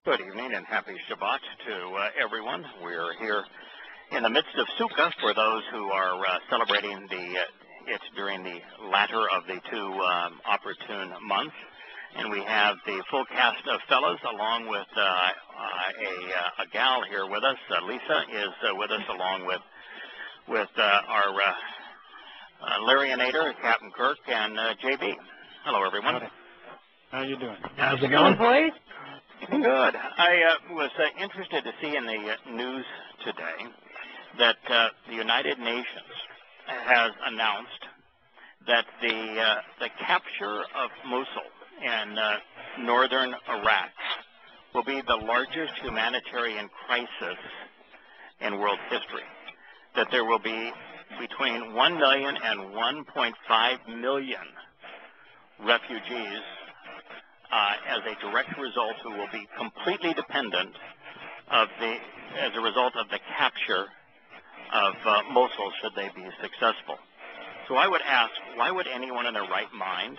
Good evening and happy Shabbat to everyone. We're here in the midst of Sukkah for those who are celebrating it during the latter of the two opportune months. And we have the full cast of fellows along with a gal here with us. Lisa is with us along with our Larryinator, Captain Kirk, and JB. Hello, everyone. Howdy. How you doing? How's it going, boys? Good. I was interested to see in the news today that the United Nations has announced that the capture of Mosul in northern Iraq will be the largest humanitarian crisis in world history. That there will be between 1 million and 1.5 million refugees as a direct result who will be completely dependent as a result of the capture of Mosul should they be successful. So I would ask, why would anyone in their right mind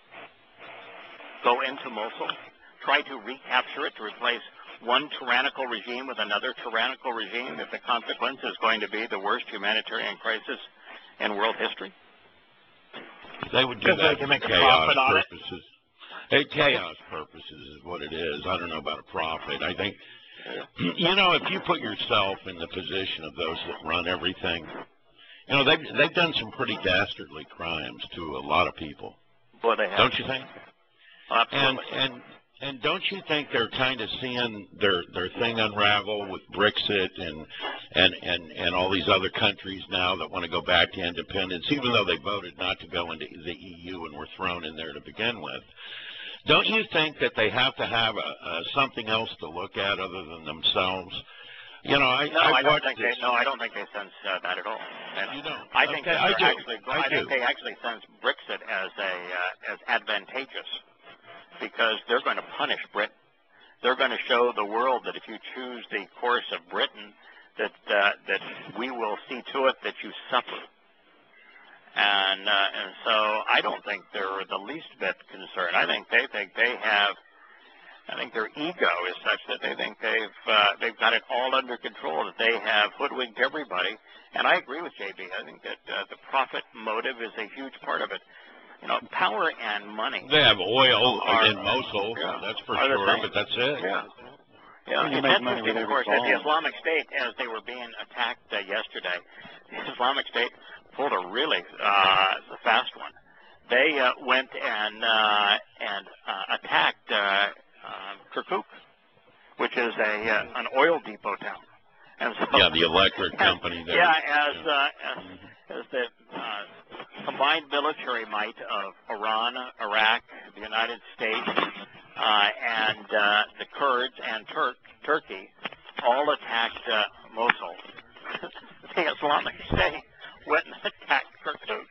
go into Mosul, try to recapture it to replace one tyrannical regime with another tyrannical regime if the consequence is going to be the worst humanitarian crisis in world history? They would do that to make for a profit on it. purposes. Chaos purposes is what it is. I don't know about a profit. I think, you know, if you put yourself in the position of those that run everything, you know, they've done some pretty dastardly crimes to a lot of people. Boy, they have. Don't you think? Absolutely. And don't you think they're kind of seeing their thing unravel with Brexit and all these other countries now that want to go back to independence, even though they voted not to go into the EU and were thrown in there to begin with? Don't you think that they have to have something else to look at other than themselves? You know, I don't think they sense that at all. And you don't. I think okay, I do. think they actually sense Brexit as advantageous, because they're going to punish Britain. They're going to show the world that if you choose the course of Britain, that we will see to it that you suffer. And so I don't think they're the least bit concerned. I think they have. I think their ego is such that they think they've got it all under control. That they have hoodwinked everybody. And I agree with JB. I think that the profit motive is a huge part of it. You know, power and money. They have oil in Mosul, that's for sure, but that's it. Yeah. Yeah, it's interesting, of course, that the Islamic State, as they were being attacked yesterday, the Islamic State pulled a really fast one. They went and attacked Kirkuk, which is an oil depot town. And so, yeah, the electric company there. Yeah, as the combined military might of Iran, Iraq, the United States, and the Kurds and Turkey all attacked Mosul. The Islamic State went and attacked Kirkuk.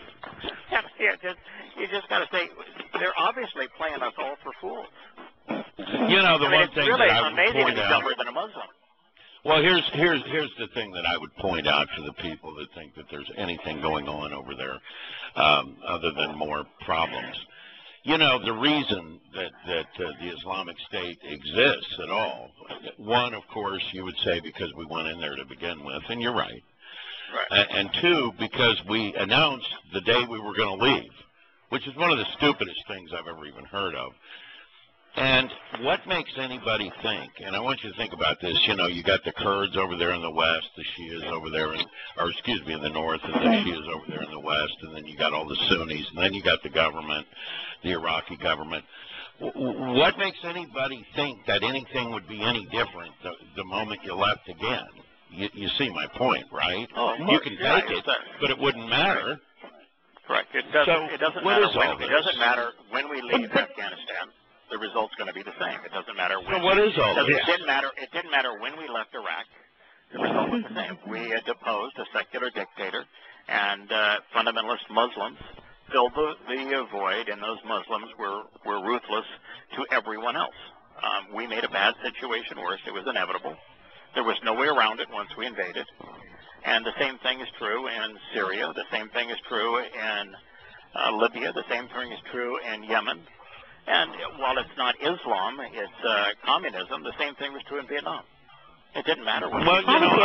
You just got to say, they're obviously playing us all for fools. You know, one thing really that I would amazing point to be out. dumber than a Muslim. Well, here's the thing that I would point out to the people that think that there's anything going on over there other than more problems. You know, the reason that the Islamic State exists at all, one, of course, you would say because we went in there to begin with, and you're right. Right. And two, because we announced the day we were going to leave, which is one of the stupidest things I've ever even heard of. And what makes anybody think, and I want you to think about this, you know, you got the Kurds over there in the west, the Shias over there, in the north, and the Shias over there in the west, and then you got all the Sunnis, and then you got the government, the Iraqi government. What makes anybody think that anything would be any different the moment you left again? You see my point, right? Oh, you can take it, but it wouldn't matter. Correct. It doesn't matter when we leave Afghanistan. The result's going to be the same. It doesn't matter when. So what is all this? It didn't matter when we left Iraq. The result was the same. We deposed a secular dictator, and fundamentalist Muslims filled the void, and those Muslims were ruthless to everyone else. We made a bad situation worse. It was inevitable. There was no way around it once we invaded. And the same thing is true in Syria. The same thing is true in Libya. The same thing is true in Yemen. And while it's not Islam, it's communism, the same thing was true in Vietnam. It didn't matter what. Well,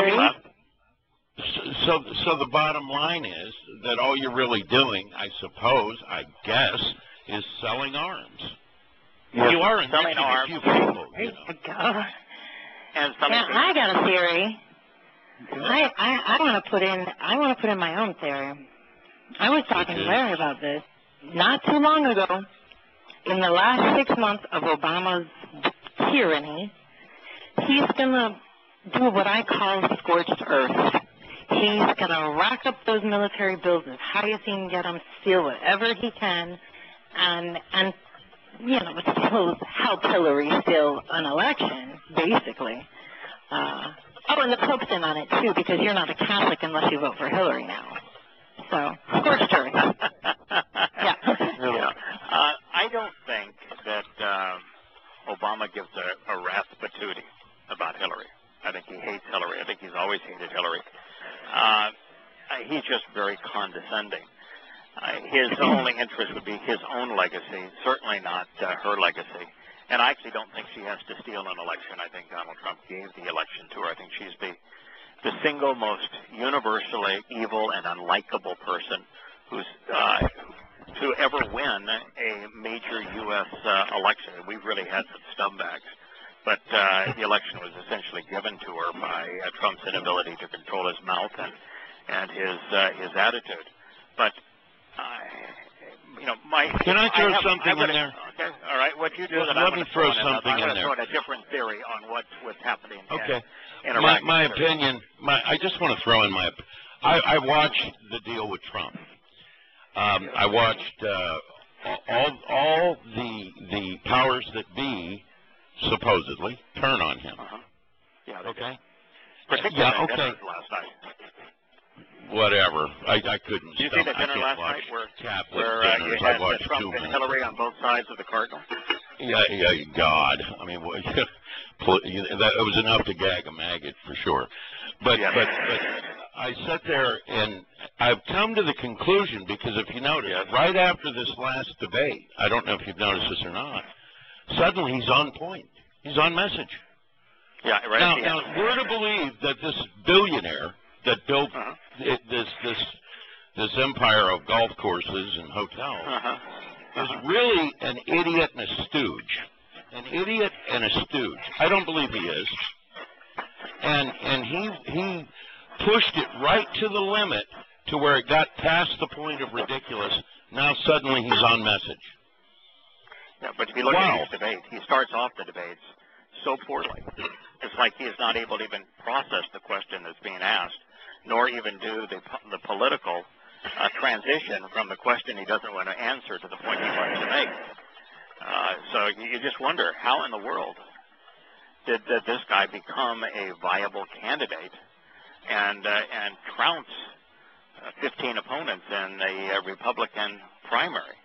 so the bottom line is that all you're really doing, I suppose, I guess, is selling arms. Yes. You are selling arms. A few people, you know. God. And Yeah, I got a theory. I want to put in my own theory. I was talking to Larry about this not too long ago. In the last 6 months of Obama's tyranny, he's going to do what I call scorched earth. He's going to rack up those military bills as high as he can get them, steal whatever he can, and you know, suppose help Hillary steal an election, basically. Oh, and the Pope's in on it, too, because you're not a Catholic unless you vote for Hillary now. So, scorched earth. Yeah. Yeah. I don't think that Obama gives a rat's patootie about Hillary. I think he hates Hillary. I think he's always hated Hillary. He's just very condescending. His only interest would be his own legacy, certainly not her legacy. And I actually don't think she has to steal an election. I think Donald Trump gave the election to her. I think she's the single most universally evil and unlikable person who's to ever win a major U.S. election. We've really had some scumbags. But the election was essentially given to her by Trump's inability to control his mouth and his attitude. But you know, can I throw something in there? Okay, all right. What you do? Let me throw something in there. I'm going to throw in a different theory on what's happening. Okay. In my opinion. I just want to throw in my. I watched the deal with Trump. I watched all the powers that be supposedly turn on him. Yeah. Okay. Particularly okay. Last night. Whatever. I couldn't. Did you see the dinner last night where you had Trump and Hillary on both sides of the cardinal? Yeah, God. I mean, that was enough to gag a maggot for sure. But I sat there and I've come to the conclusion, because if you notice, right after this last debate, I don't know if you've noticed this or not, suddenly he's on point. He's on message. Yeah, right. Now we're to believe that this billionaire that built this empire of golf courses and hotels is really an idiot and a stooge. An idiot and a stooge. I don't believe he is. And he pushed it right to the limit to where it got past the point of ridiculous. Now suddenly he's on message. Yeah, but if you look at his debate, he starts off the debates so poorly. It's like he is not able to even process the question that's being asked, nor even do the political transition from the question he doesn't want to answer to the point he wants to make. So you just wonder, how in the world did this guy become a viable candidate and trounce 15 opponents in a Republican primary?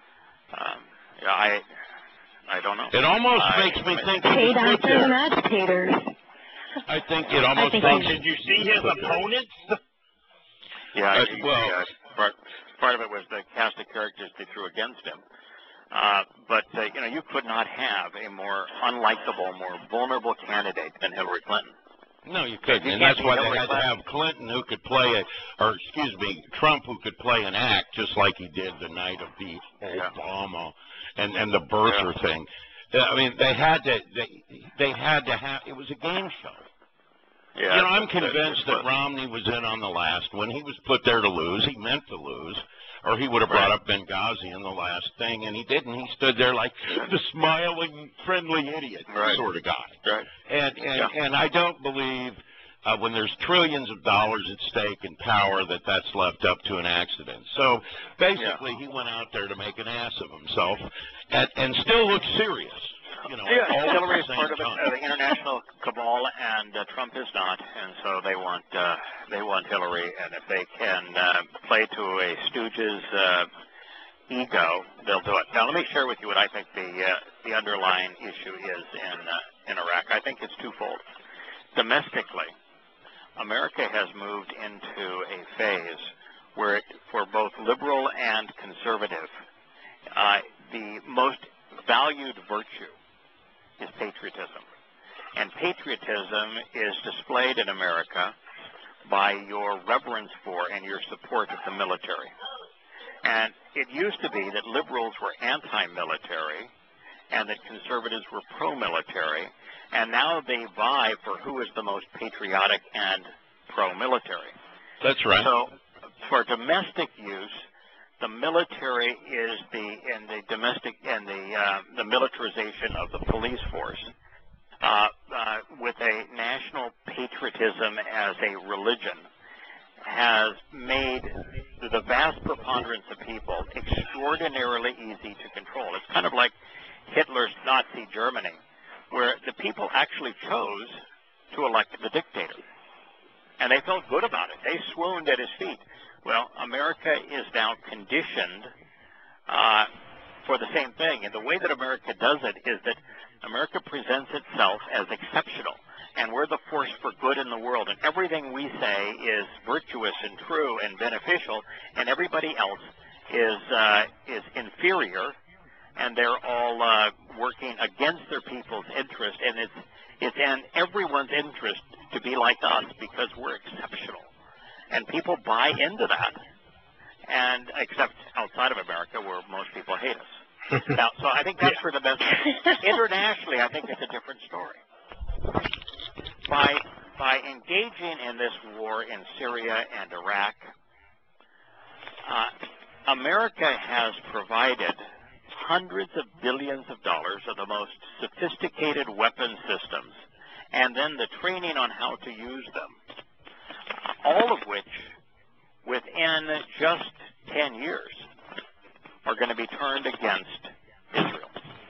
I don't know. It almost makes me think paid actors and agitators. I think it almost makes. Did you see his opponents? Yeah, part of it was the cast of characters they threw against him. But you know, you could not have a more unlikable, more vulnerable candidate than Hillary Clinton. No, you couldn't, and that's why they had to have Clinton, who could play Trump, who could play an act just like he did the night of the Obama and the birther thing. I mean, they had to have. It was a game show. Yeah, you know, I'm convinced that Romney was in on the last. When he was put there to lose, he meant to lose, or he would have brought up Benghazi in the last thing, and he didn't. He stood there like the smiling, friendly idiot sort of guy. Right. And I don't believe when there's trillions of dollars at stake in power that's left up to an accident. So basically, he went out there to make an ass of himself and still look serious. You know, Hillary is part of the international cabal, and Trump is not, and so they want Hillary, and if they can play to a stooge's ego, they'll do it. Now, let me share with you what I think the underlying issue is in Iraq. I think it's twofold. Domestically, America has moved into a phase where for both liberal and conservative, the most valued virtue is patriotism. And patriotism is displayed in America by your reverence for and your support of the military. And it used to be that liberals were anti-military and that conservatives were pro-military, and now they vie for who is the most patriotic and pro-military. That's right. So for domestic use, the military is the militarization of the police force, with a national patriotism as a religion, has made the vast preponderance of people extraordinarily easy to control. It's kind of like Hitler's Nazi Germany, where the people actually chose to elect the dictator. And they felt good about it. They swooned at his feet. Well, America is now conditioned for the same thing. And the way that America does it is that America presents itself as exceptional. And we're the force for good in the world. And everything we say is virtuous and true and beneficial. And everybody else is inferior. And they're all working against their people's interest. And it's in everyone's interest to be like us because we're exceptional. And people buy into that, and except outside of America where most people hate us. Now, so I think that's for the best. Internationally, I think it's a different story. By engaging in this war in Syria and Iraq, America has provided hundreds of billions of dollars of the most sophisticated weapon systems, and then the training on how to use them, all of which, within just 10 years, are going to be turned against Israel.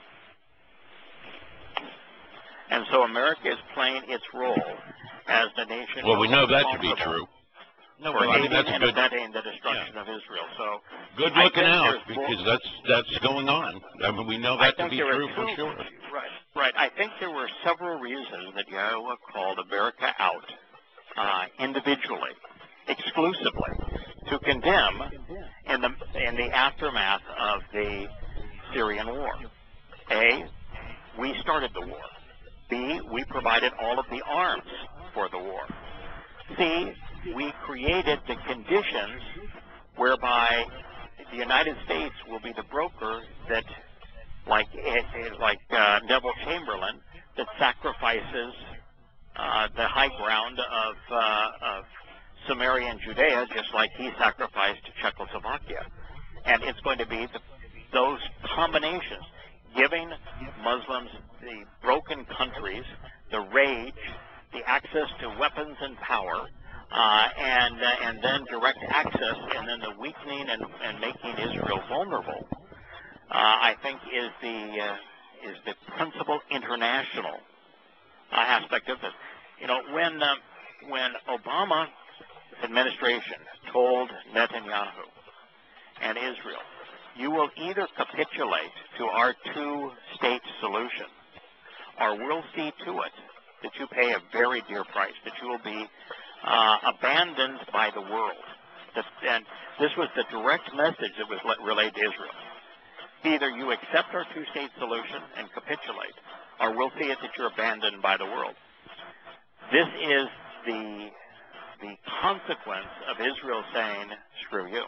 And so America is playing its role as the nation. Well, we know that to be true. No, for I mean, aiding that's and good. abetting the destruction of Israel. So Good I looking think out, there's more- because that's going on. I mean, we know that to be true for sure. Right. I think there were several reasons that Yahowah called America out individually, exclusively, to condemn in the aftermath of the Syrian war. A, we started the war. B, we provided all of the arms for the war. C, we created the conditions whereby the United States will be the broker that, like Neville Chamberlain, that sacrifices the high ground of Samaria and Judea, just like he sacrificed Czechoslovakia. And it's going to be those combinations, giving Muslims the broken countries, the rage, the access to weapons and power, and then direct access, and then the weakening and making Israel vulnerable, I think is the principal international aspect of this. You know, when Obama administration told Netanyahu and Israel, you will either capitulate to our two-state solution, or we'll see to it that you pay a very dear price, that you will be abandoned by the world. And this was the direct message that was relayed to Israel. Either you accept our two-state solution and capitulate, or we'll see it that you're abandoned by the world. This is the consequence of Israel saying, screw you.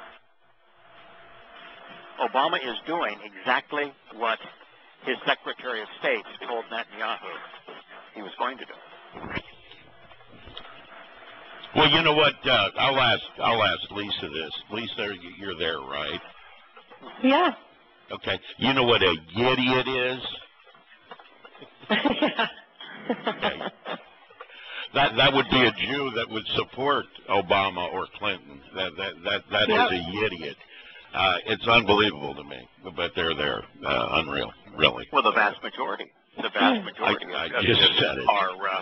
Obama is doing exactly what his Secretary of State told Netanyahu he was going to do. Well, you know what? I'll ask Lisa this. Lisa, you're there, right? Yeah. Okay. You know what a idiot is? Okay. That would be a Jew that would support Obama or Clinton. That is a idiot. It's unbelievable to me, but they're there. Unreal, really. Well, the vast majority. I just said it.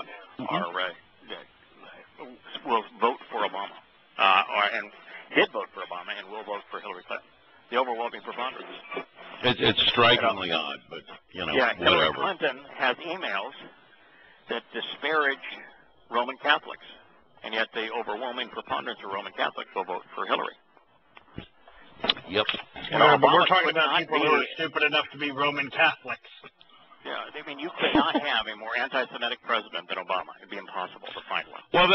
Will vote for Obama, and did vote for Obama, and will vote for Hillary Clinton. The overwhelming preponderance. It's strikingly odd, but Hillary whatever. Clinton has emails that disparage Roman Catholics, and yet the overwhelming preponderance of Roman Catholics will vote for Hillary. Yep. But we're Obama talking could about not people be, who are stupid enough to be Roman Catholics. yeah, I mean, you could not have a more anti-Semitic president than Obama. It'd be impossible to find one. Well,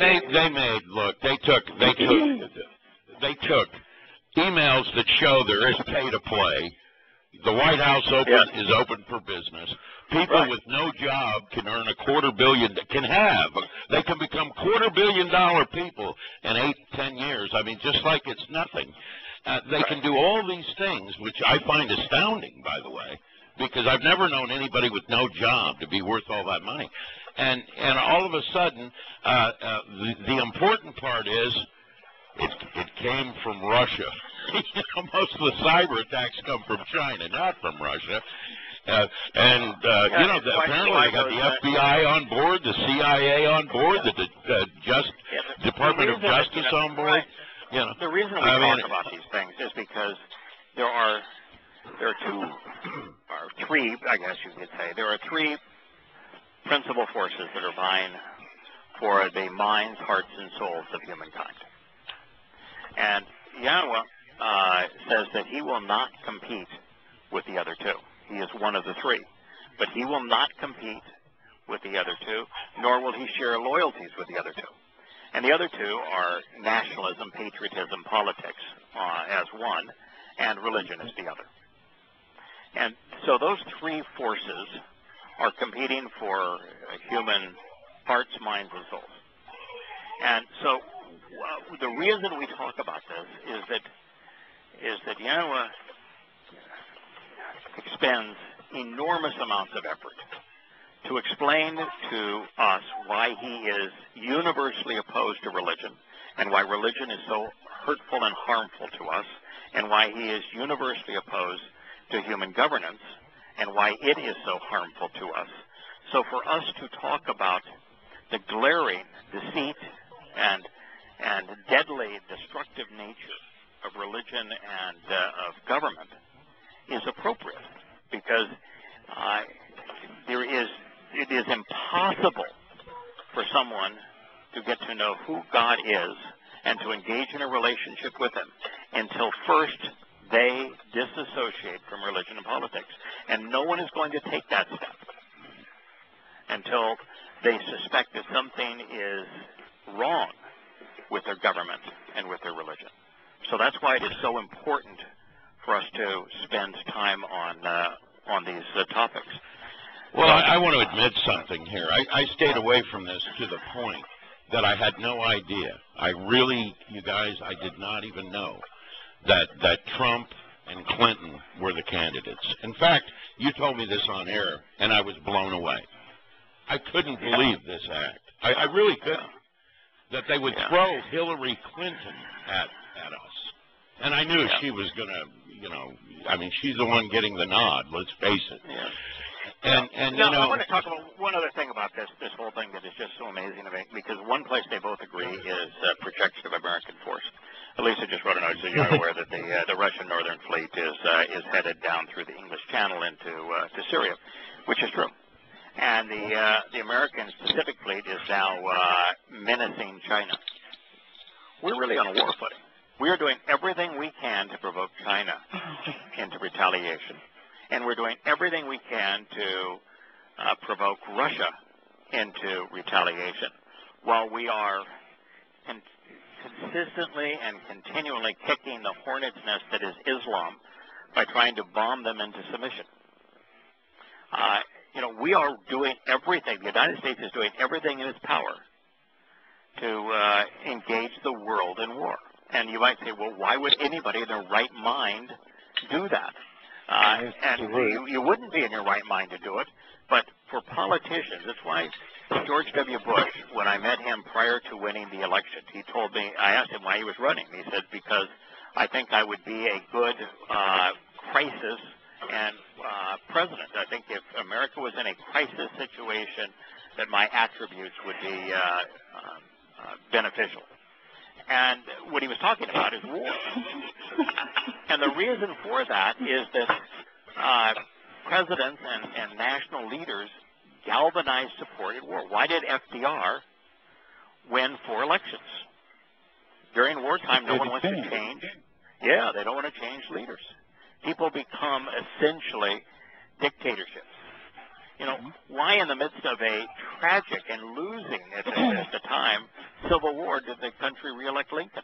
they took emails that show there is pay to play. The White House is open for business. People with no job can earn $250 million. They can become $250 million people in 8-10 years. I mean, just like it's nothing. They can do all these things, which I find astounding, by the way, because I've never known anybody with no job to be worth all that money. And all of a sudden, the important part is it came from Russia. Most of the cyber attacks come from China, not from Russia. Apparently they got the FBI on board, the CIA on board, the Department of Justice on board. The reason we talk about these things is because there are three, I guess you could say, there are three principal forces that are vying for the minds, hearts, and souls of humankind. And Yahowah says that he will not compete with the other two. He is one of the three. But he will not compete with the other two, nor will he share loyalties with the other two. And the other two are nationalism, patriotism, politics as one, and religion as the other. And so those three forces are competing for human hearts, minds, and souls. And so the reason we talk about this is that Yahowah expends enormous amounts of effort to explain to us why he is universally opposed to religion, and why religion is so hurtful and harmful to us, and why he is universally opposed to human governance, and why it is so harmful to us. So for us to talk about the glaring deceit and deadly destructive nature of religion and of government is appropriate, because it is impossible for someone to get to know who God is and to engage in a relationship with him until first they disassociate from religion and politics. And no one is going to take that step until they suspect that something is wrong with their government and with their religion. So that's why it is so important for us to spend time on these topics. Well, I want to admit something here. I stayed away from this to the point that I had no idea. You guys, I did not even know that Trump and Clinton were the candidates. In fact, you told me this on air, and I was blown away. I couldn't believe this act. I really couldn't. That they would throw Hillary Clinton at us. And I knew she was going to, she's the one getting the nod, let's face it. Yeah. And I want to talk about one other thing about this whole thing that is just so amazing to me, because one place they both agree is projection of American force. Elisa just wrote a note, so you're aware that the Russian Northern Fleet is headed down through the English Channel to Syria, which is true. And the American Pacific Fleet is now menacing China. We're really on a war footing. We are doing everything we can to provoke China into retaliation. And we're doing everything we can to provoke Russia into retaliation, while we are consistently and continually kicking the hornet's nest that is Islam by trying to bomb them into submission. We are doing everything. The United States is doing everything in its power to engage the world in war. And you might say, well, why would anybody in their right mind do that? And you wouldn't be in your right mind to do it, but for politicians, that's why George W. Bush, when I met him prior to winning the election, he told me, I asked him why he was running. He said, because I think I would be a good crisis and president. I think if America was in a crisis situation, that my attributes would be beneficial. And what he was talking about is war. And the reason for that is that presidents and national leaders galvanized support in war. Why did FDR win 4 elections? During wartime, no one wants to change. Yeah, they don't want to change leaders. People become essentially dictatorships. You know, why in the midst of a tragic and losing at the time Civil War did the country reelect Lincoln?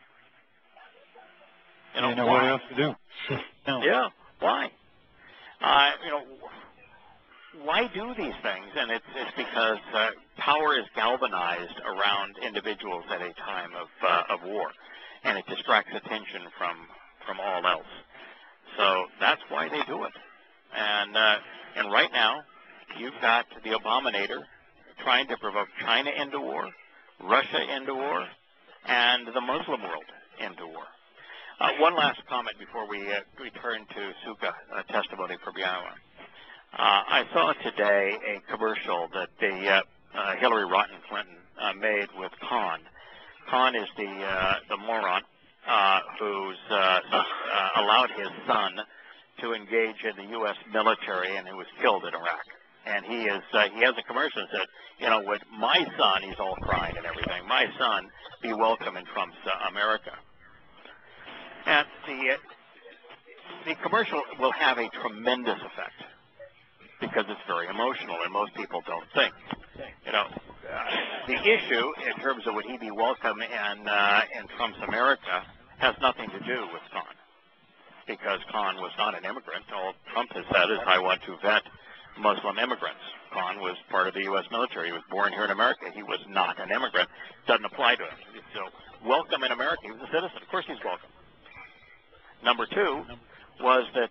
You know what else to do. No. Yeah, why? You know, why do these things? And it's because power is galvanized around individuals at a time of war, and it distracts attention from all else. So that's why they do it. And right now, you've got the Abominator trying to provoke China into war, Russia into war, and the Muslim world into war. One last comment before we turn to Sukkah, testimony from Yahowah. I saw today a commercial that the Hillary Rotten Clinton made with Khan. Khan is the moron who's allowed his son to engage in the U.S. military and who was killed in Iraq. And he has a commercial that said, you know, with my son, he's all crying and everything, my son be welcome in Trump's America. And the commercial will have a tremendous effect because it's very emotional, and most people don't think. You know, the issue in terms of would he be welcome in Trump's America has nothing to do with Khan, because Khan was not an immigrant. All Trump has said is, I want to vet Muslim immigrants. Khan was part of the U.S. military. He was born here in America. He was not an immigrant. Doesn't apply to him. So welcome in America. He was a citizen. Of course he's welcome. Number two was that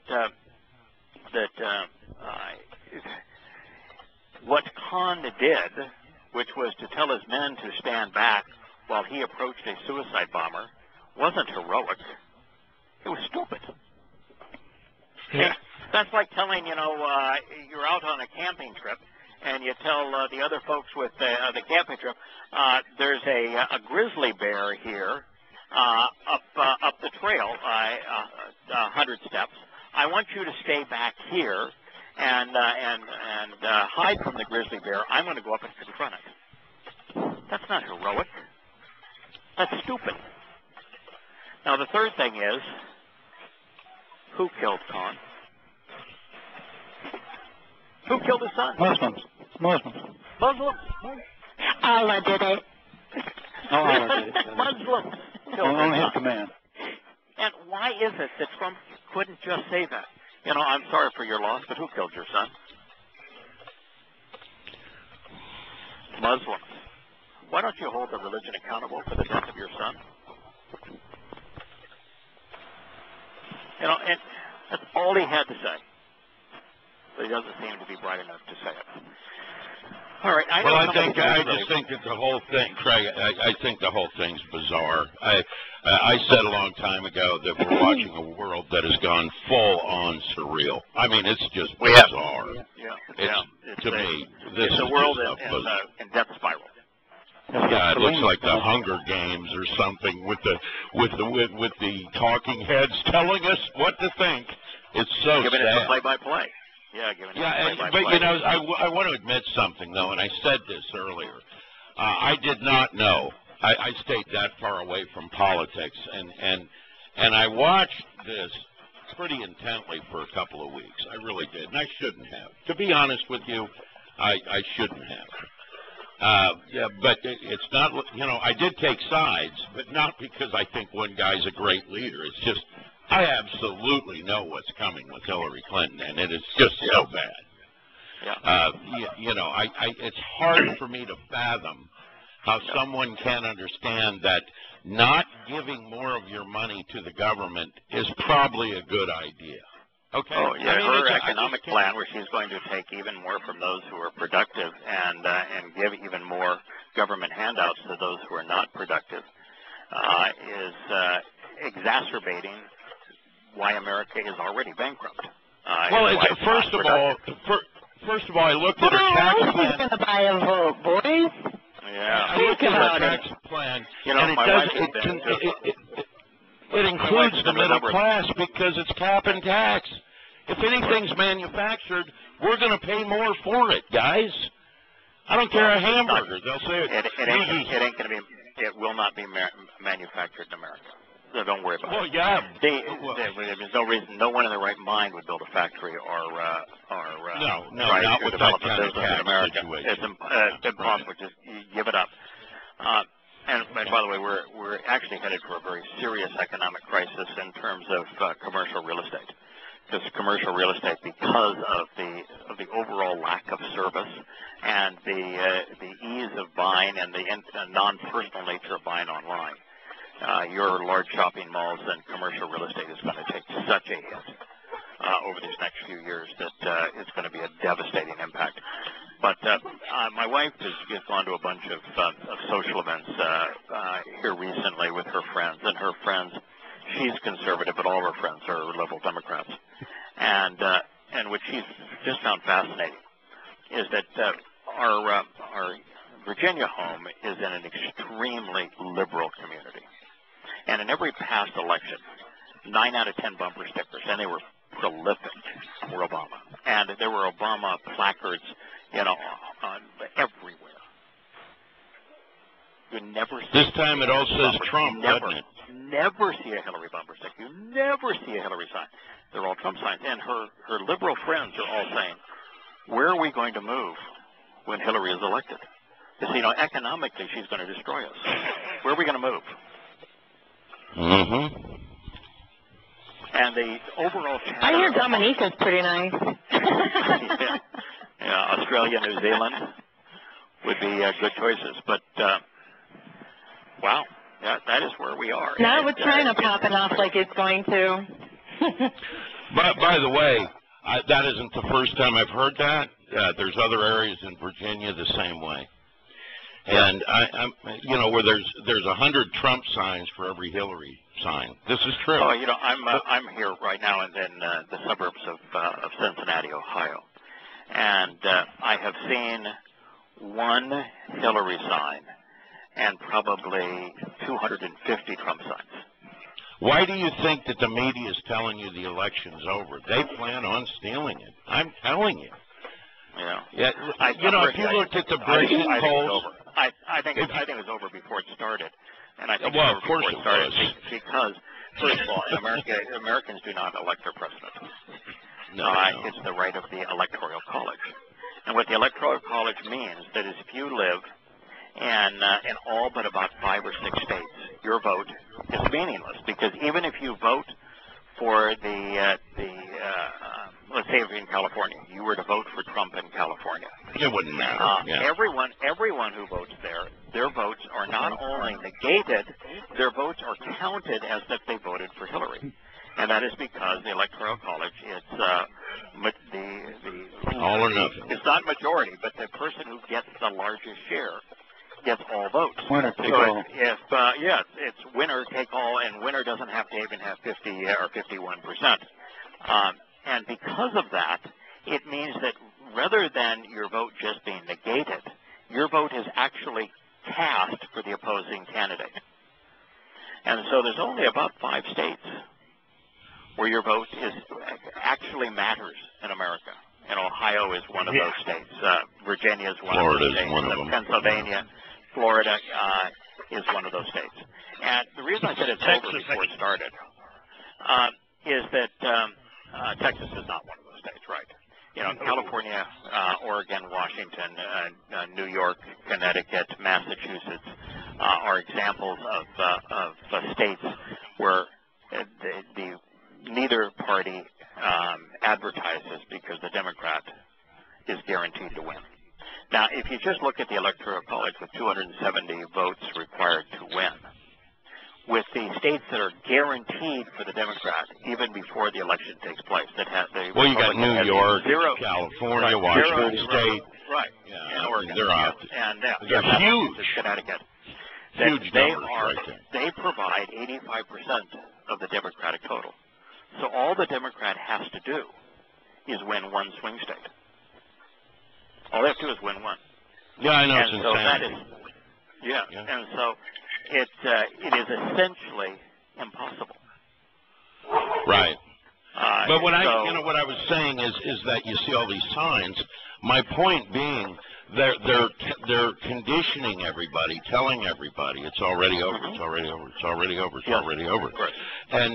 what Khan did, which was to tell his men to stand back while he approached a suicide bomber, wasn't heroic. It was stupid. Yeah. That's like telling, you know, you're out on a camping trip, and you tell the other folks with the camping trip, there's a grizzly bear here up the trail, 100 steps. I want you to stay back here and hide from the grizzly bear. I'm going to go up and confront it. That's not heroic. That's stupid. Now, the third thing is, who killed Khan? Who killed his son? Muslims. Muslims. Allah did it. Oh, Allah did it. Muslims killed On his his son. command. And why is it that Trump couldn't just say that? You know, I'm sorry for your loss, but who killed your son? Muslims. Why don't you hold the religion accountable for the death of your son? You know, and that's all he had to say. But he doesn't seem to be bright enough to say it. All right. Well, I just think that the whole thing, Craig, I think the whole thing's bizarre. I said a long time ago that we're watching a world that has gone full on surreal. I mean, it's just bizarre. To me, this is a world just in death spiral. Yeah, it looks like the Hunger Games or something with the talking heads telling us what to think. It's so Giving sad. it a play-by-play. Yeah, giving it a play-by-play. But you know, I want to admit something though, and I said this earlier. I did not know. I stayed that far away from politics, and I watched this pretty intently for a couple of weeks. I really did, and I shouldn't have. To be honest with you, I shouldn't have. Yeah, but it's not, you know, I did take sides, but not because I think one guy's a great leader. It's just, I absolutely know what's coming with Hillary Clinton, and it is just so bad. Yeah. You know, it's hard for me to fathom how someone can understand that not giving more of your money to the government is probably a good idea. Okay. Oh, yeah, her economic plan where she's going to take even more from those who are productive and give even more government handouts to those who are not productive is exacerbating why America is already bankrupt. Well, first of all, I looked at her tax plan. Going to buy a vote, boys. Yeah. I looked at her tax plan, you know, and it includes the middle class because it's cap and tax. If anything's manufactured, we're going to pay more for it, guys. I don't care a hamburger. They'll say it ain't going to be. It will not be manufactured in America. So don't worry about Well, it. yeah. There's no reason. No one in their right mind would build a factory or No, try not to with develop that a kind of business in tax America. situation. It's impossible. Just give it up. And by the way, we're actually headed for a very serious economic crisis in terms of commercial real estate. Because commercial real estate, because of the overall lack of service and the ease of buying and the non-personal nature of buying online, your large shopping malls and commercial real estate is going to take such a hit over these next few years that it's going to be a devastating impact. But my wife has gone to a bunch of social events here recently with her friends, and her friends, she's conservative, but all of her friends are liberal Democrats. And what she's just found fascinating is that our Virginia home is in an extremely liberal community. And in every past election, 9 out of 10 bumper stickers, and they were prolific, were Obama. And there were Obama placards, everywhere. You never see. This time it all says Trump, doesn't it? Never see a Hillary bumper sticker. You never see a Hillary sign. They're all Trump signs. And her liberal friends are all saying, where are we going to move when Hillary is elected? Because, economically, she's going to destroy us. Where are we going to move? Mm-hmm. And the overall chatter... I hear Dominica's pretty nice. yeah, Australia, New Zealand would be good choices. But, wow, that is where we are. Now with China popping off like it's going to. But, by the way, that isn't the first time I've heard that. There's other areas in Virginia the same way. And I'm where there's 100 Trump signs for every Hillary sign. This is true. Oh, I'm here right now in the suburbs of Cincinnati, Ohio, and I have seen one Hillary sign and probably 250 Trump signs. Why do you think that the media is telling you the election's over? They plan on stealing it. I'm telling you. Yeah. If you looked at the Brexit polls, I think it's over before it started, and I think well, it's of course before it it started was. because first of all, Americans do not elect their president. No. It's the right of the Electoral College, and what the Electoral College means that is if you live in all but about 5 or 6 states, your vote is meaningless because even if you vote for let's say if you're in California, you were to vote for Trump in California. It wouldn't matter. Everyone who votes there, their votes are not only negated, their votes are counted as if they voted for Hillary. And that is because the Electoral College, it's all or nothing. It's not majority, but the person who gets the largest share gets all votes. Winner take all. It's winner take all, and winner doesn't have to even have 50 or 51%. And because of that, it means that rather than your vote just being negated, your vote is actually cast for the opposing candidate. And so there's only about 5 states where your vote actually matters in America. And Ohio is one of those states. Virginia is one of those states. One of them. Pennsylvania, Florida is one of those states. And the reason I said it's over before it started is that Texas is not one of those states, right? California, Oregon, Washington, New York, Connecticut, Massachusetts are examples of states where neither party advertises because the Democrat is guaranteed to win. Now, if you just look at the Electoral College with 270 votes required to win, with the states that are guaranteed for the Democrat even before the election takes place, that have the you got New York, zero, California, Washington State, right? Yeah, and Oregon, they're out. And they're huge, Connecticut. huge numbers right there. They provide 85% of the Democratic total. So all the Democrat has to do is win one swing state. All they have to do is win one. Yeah, I know, and it's so insane. that is, and so it is essentially impossible. Right. But what so, what I was saying is that you see all these signs. My point being they're conditioning everybody, telling everybody it's already over, it's already over, it's already over, it's already over. And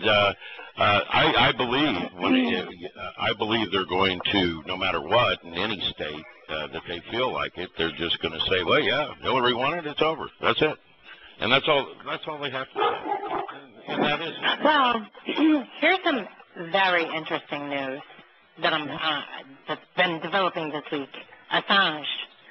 I believe they're going to, no matter what, in any state that they feel like it, they're just going to say, well, yeah, Hillary won it, it's over. That's it. And that's all they have to say. And that is it. Well, here's some very interesting news that that's been developing this week. Assange.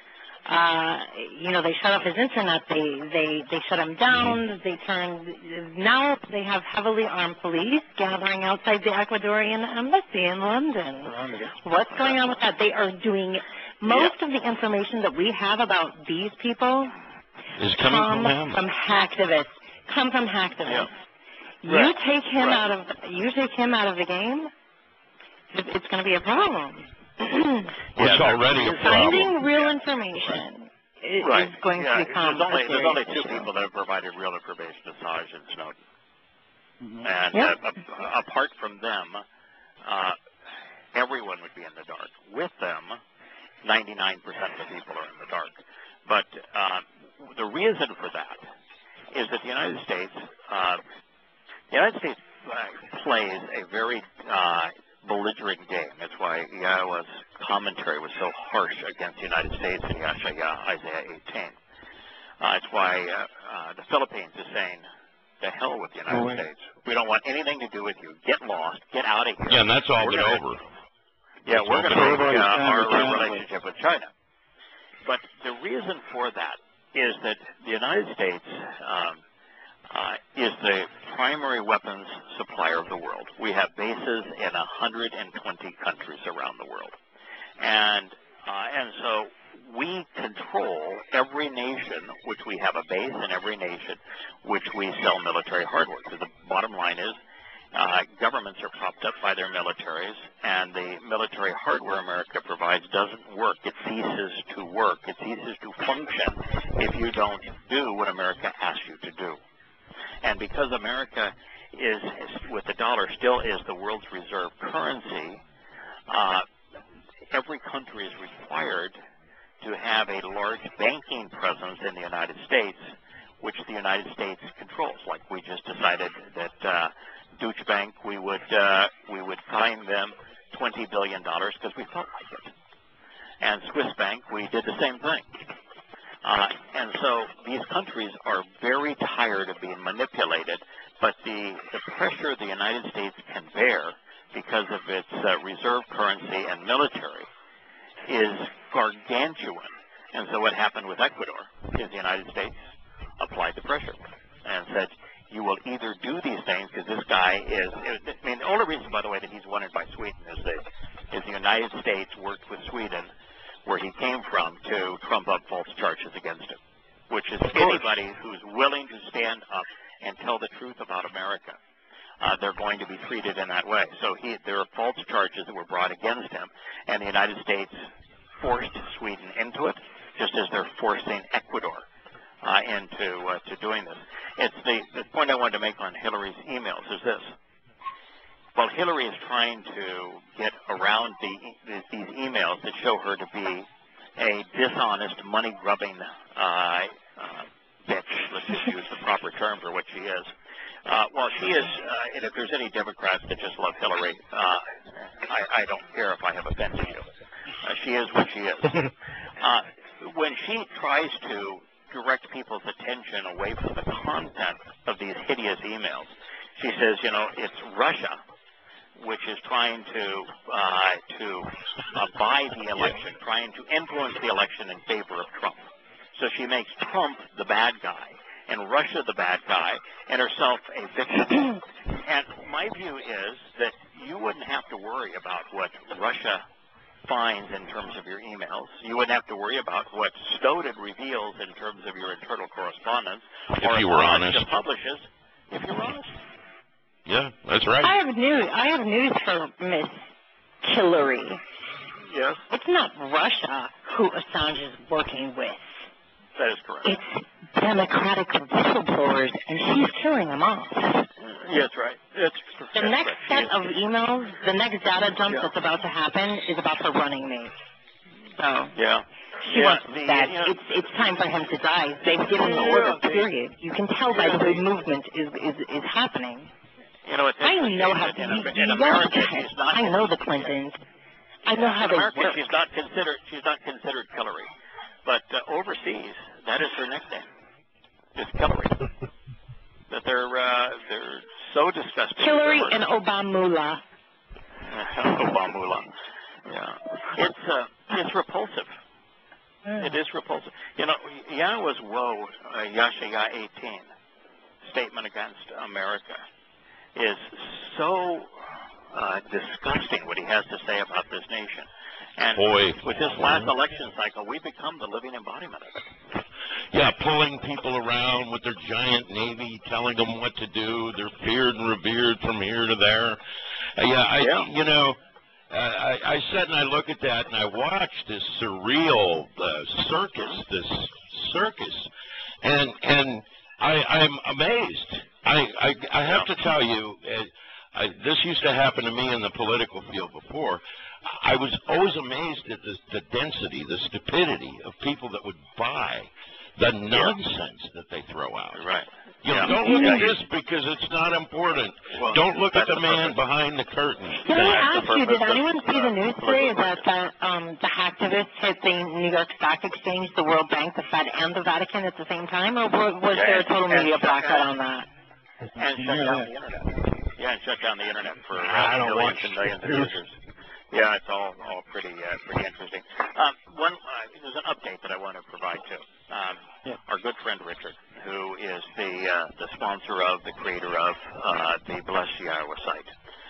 They shut off his internet. They shut him down. Now they have heavily armed police gathering outside the Ecuadorian embassy in London. What's going on with that? They are doing most of the information that we have about these people is coming from hacktivists. Yeah. You take him out of the game, it's going to be a problem. It's already a problem. Finding real information is going to become there's only two people that have provided real information, Assange and Snowden. And apart from them, everyone would be in the dark. With them, 99% of the people are in the dark. But the reason for that is that the United States plays a very belligerent game. That's why Yahowah's commentary was so harsh against the United States in Isaiah 18. It's why the Philippines is saying, "To hell with the United States. We don't want anything to do with you. Get lost. Get out of here." Yeah, and that's all but over. Yeah, we're going to make our relationship with China. But the reason for that is that the United States is the primary weapons supplier of the world. We have bases in 120 countries around the world. And so we control every nation which we have a base and every nation which we sell military hardware. So the bottom line is governments are propped up by their militaries, and the military hardware America provides doesn't work. It ceases to work. It ceases to function if you don't do what America asks you to do. And because America with the dollar, still is the world's reserve currency, every country is required to have a large banking presence in the United States, which the United States controls. Like we just decided that Deutsche Bank, we would fine them $20 billion because we felt like it. And Swiss Bank, we did the same thing. And so these countries are very tired of being manipulated, but the pressure the United States can bear because of its reserve currency and military is gargantuan. And so what happened with Ecuador is the United States applied the pressure and said, you will either do these things because this guy the only reason, by the way, that he's wanted by Sweden is the United States worked with Sweden, where he came from, to trump up false charges against him, which is anybody who's willing to stand up and tell the truth about America. They're going to be treated in that way. So there are false charges that were brought against him, and the United States forced Sweden into it, just as they're forcing Ecuador into doing this. It's the point I wanted to make on Hillary's emails is this. Well, Hillary is trying to get around these emails that show her to be a dishonest, money-grubbing bitch. Let's just use the proper term for what she is. Well, she is, and if there's any Democrats that just love Hillary, I don't care if I have offended you. She is what she is. When she tries to direct people's attention away from the content of these hideous emails, she says, it's Russia which is trying to buy the election, trying to influence the election in favor of Trump. So she makes Trump the bad guy and Russia the bad guy and herself a victim. And my view is that you wouldn't have to worry about what Russia finds in terms of your emails. You wouldn't have to worry about what Snowden reveals in terms of your internal correspondence. If you were honest. Publishes, if you're honest. Yeah, that's right. I have news for Miss Hillary. Yes. It's not Russia who Assange is working with. That is correct. It's Democratic whistleblowers, and she's killing them off. Yes, right. The next set of emails, the next data dump that's about to happen is about her running mate. So. Yeah. She wants that. It's time for him to die. They've given the order, period. You can tell by the way movement is happening. You know, it's I know how in America, she's not. I know the Clintons. I know how in they America, work. she's not considered Hillary, but overseas, that is her nickname. Is Hillary. That they're so disgusting. Hillary and Obamula. Obamula. Yeah, it's repulsive. It is repulsive. You know, Yahweh's woe, Yashaya 18, statement against America, is so disgusting what he has to say about this nation. And with this last election cycle, we become the living embodiment of it. Yeah, pulling people around with their giant navy, telling them what to do. They're feared and revered from here to there. You know, I sat and I look at that and I watched this surreal circus, and I'm amazed. I have to tell you, this used to happen to me in the political field before. I was always amazed at the density, the stupidity of people that would buy the nonsense that they throw out. Right. You know, don't look at this because it's not important. Well, don't look at the man behind the curtain. Can I ask you, did anyone see the news today about the hacktivists hit the New York Stock Exchange, the World Bank, the Fed, and the Vatican at the same time, or was there a total media blackout on that? And shut down the internet. Yeah, and shut down the internet for millions and millions of users. Yeah, it's all pretty interesting. There's an update that I want to provide too. Our good friend Richard, who is the sponsor of, the creator of the Bless Yahweh site,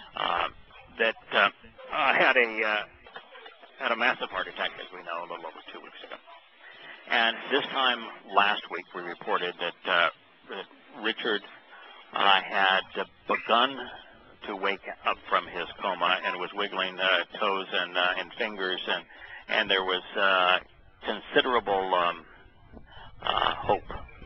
had a massive heart attack, as we know, a little over 2 weeks ago. And this time last week, we reported that Richard had begun to wake up from his coma and was wiggling toes and fingers, and there was considerable hope.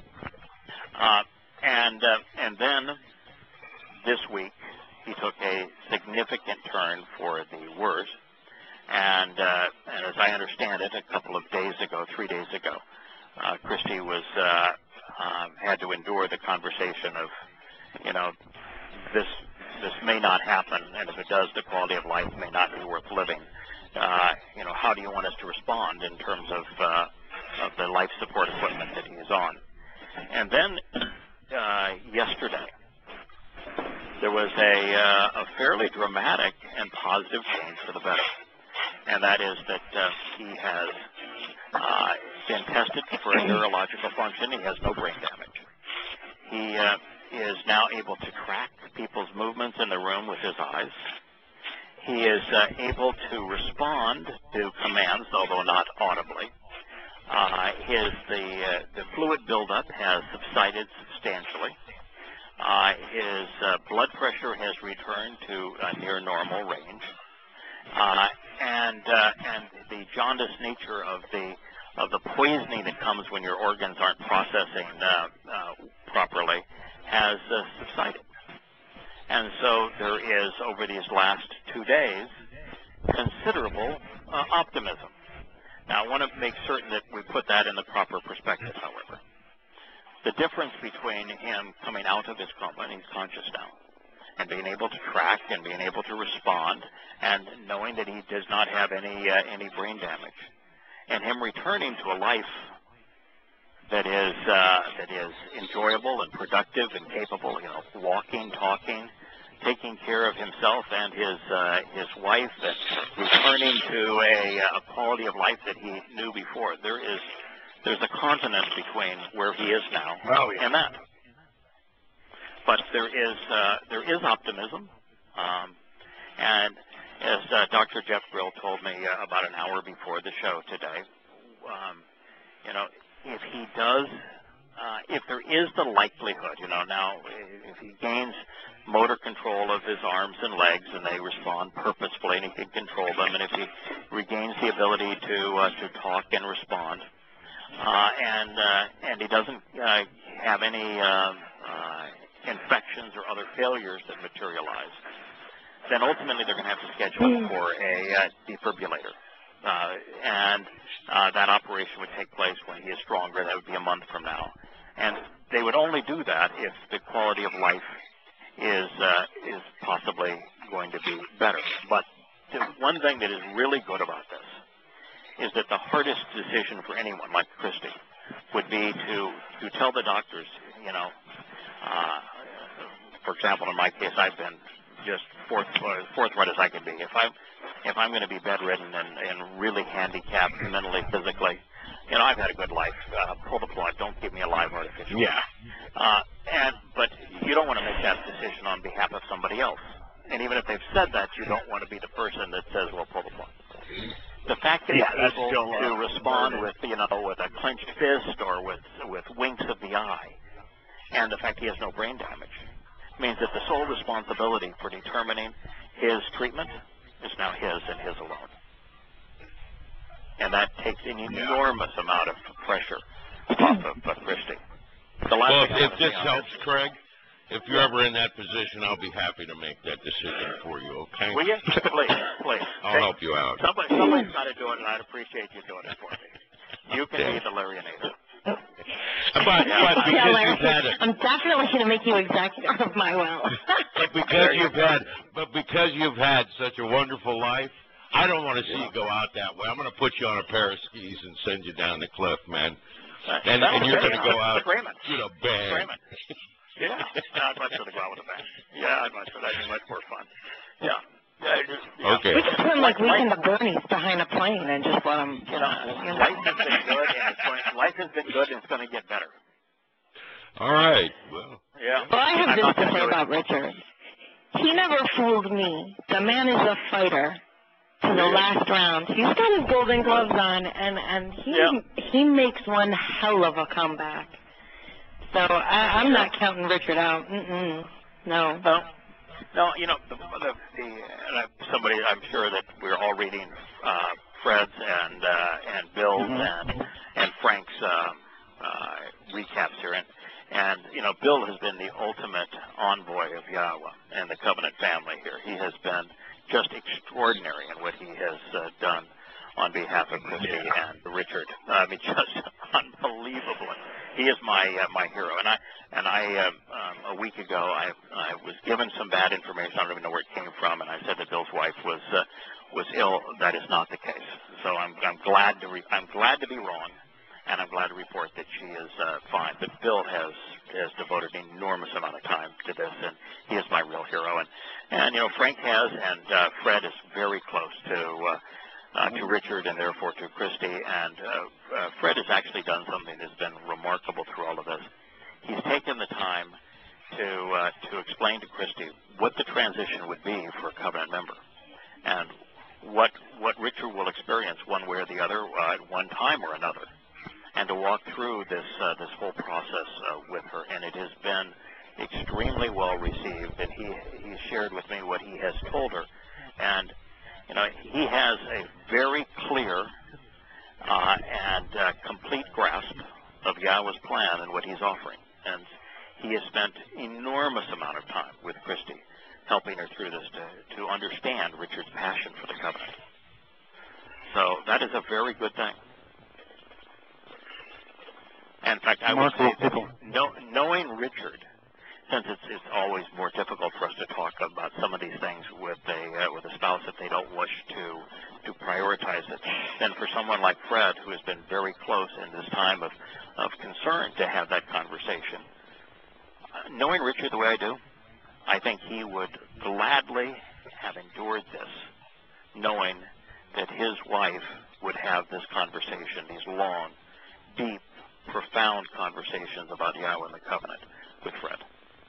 And then this week he took a significant turn for the worse. And as I understand it, a couple of days ago, 3 days ago, Christy was had to endure the conversation of, you know, this may not happen, and if it does, the quality of life may not be worth living. You know, how do you want us to respond in terms of the life support equipment that he is on? And then yesterday, there was a fairly dramatic and positive change for the better, and that is that he has been tested for a neurological function. He has no brain damage. He is now able to track people's movements in the room with his eyes. He is able to respond to commands, although not audibly. The fluid buildup has subsided substantially. His blood pressure has returned to a near normal range, and the jaundiced nature of the poisoning that comes when your organs aren't processing properly has subsided. And so there is, over these last 2 days, considerable optimism. Now, I want to make certain that we put that in the proper perspective, however. The difference between him coming out of his coma, and he's conscious now, and being able to track and being able to respond, and knowing that he does not have any brain damage, and him returning to a life that is enjoyable and productive and capable, you know, walking, talking, taking care of himself and his wife, and returning to a quality of life that he knew before. There's a continent between where he is now and that. But there is optimism, and as Dr. Jeff Brill told me about an hour before the show today, you know, if he does, if there is the likelihood, you know, now if he gains motor control of his arms and legs and they respond purposefully and he can control them, and if he regains the ability to talk and respond, and he doesn't have any infections or other failures that materialize, then ultimately they're going to have to schedule him for a defibrillator. and that operation would take place when he is stronger. That would be a month from now. And they would only do that if the quality of life is possibly going to be better. But the one thing that is really good about this is that the hardest decision for anyone like Christy would be to tell the doctors, you know, for example, in my case, I've been just forthright as I can be. If I'm going to be bedridden and really handicapped mentally, physically, you know, I've had a good life. Pull the plug. Don't keep me alive artificially. Yeah. But you don't want to make that decision on behalf of somebody else. And even if they've said that, you don't want to be the person that says, "Well, pull the plug." The fact that he's able to respond with, you know, with a clenched fist or with winks of the eye, and the fact he has no brain damage, means that the sole responsibility for determining his treatment is now his and his alone. And that takes an enormous amount of pressure off of Christy. Well, if this helps, Craig, if you're ever in that position, I'll be happy to make that decision for you, okay? Will you? Please. I'll help you out. Somebody's got to do it, and I'd appreciate you doing it for me. You can be the Larry-nator. But because you've had it. I'm definitely going to make you executor of my will. because you've had such a wonderful life, I don't want to see you go out that way. I'm going to put you on a pair of skis and send you down the cliff, man. And you're going to go out with a bang. Yeah, I'd much rather go out with a bang. Yeah, I'd much rather. That'd be much more fun. Yeah. Okay. We just put him like Weekend at Bernie's behind a plane and just let him, you know. Life has been good, and it's going to get better. All right. Well. Yeah. Well, I have this to say about Richard. He never fooled me. The man is a fighter to the last round. He's got his golden gloves on, and he makes one hell of a comeback. So I'm not counting Richard out. No. No, you know, somebody, I'm sure that we're all reading Fred's and Bill's and Frank's recaps here, and you know, Bill has been the ultimate envoy of Yahowah and the covenant family here. He has been just extraordinary in what he has done on behalf of Christy and Richard. I mean, just unbelievable. He is my hero. And I a week ago I was given some bad information. I don't even know where it came from, and I said that Bill's wife was ill. That is not the case. So I'm glad to be wrong, and I'm glad to report that she is fine. But Bill has devoted an enormous amount of time to this, and he is my real hero. And you know, Frank has, and Fred is very close to Richard and therefore to Christy. And Fred has actually done something that's been remarkable through all of this. He's taken the time to explain to Christy what the transition would be for a covenant member, and what Richard will experience one way or the other at one time or another, and to walk through this whole process with her. And it has been extremely well received, and he shared with me what he has told her. And you know, he has a very clear and complete grasp of Yahweh's plan and what he's offering. And he has spent enormous amount of time with Christy, helping her through this to understand Richard's passion for the covenant. So that is a very good thing. And in fact, I would say that knowing Richard, since it's always more difficult for us to talk about some of these things with a spouse if they don't wish to prioritize it, than for someone like Fred, who has been very close in this time of concern, to have that conversation. Knowing Richard the way I do, I think he would gladly have endured this, knowing that his wife would have this conversation, these long, deep, profound conversations about Yahweh and the covenant with Fred.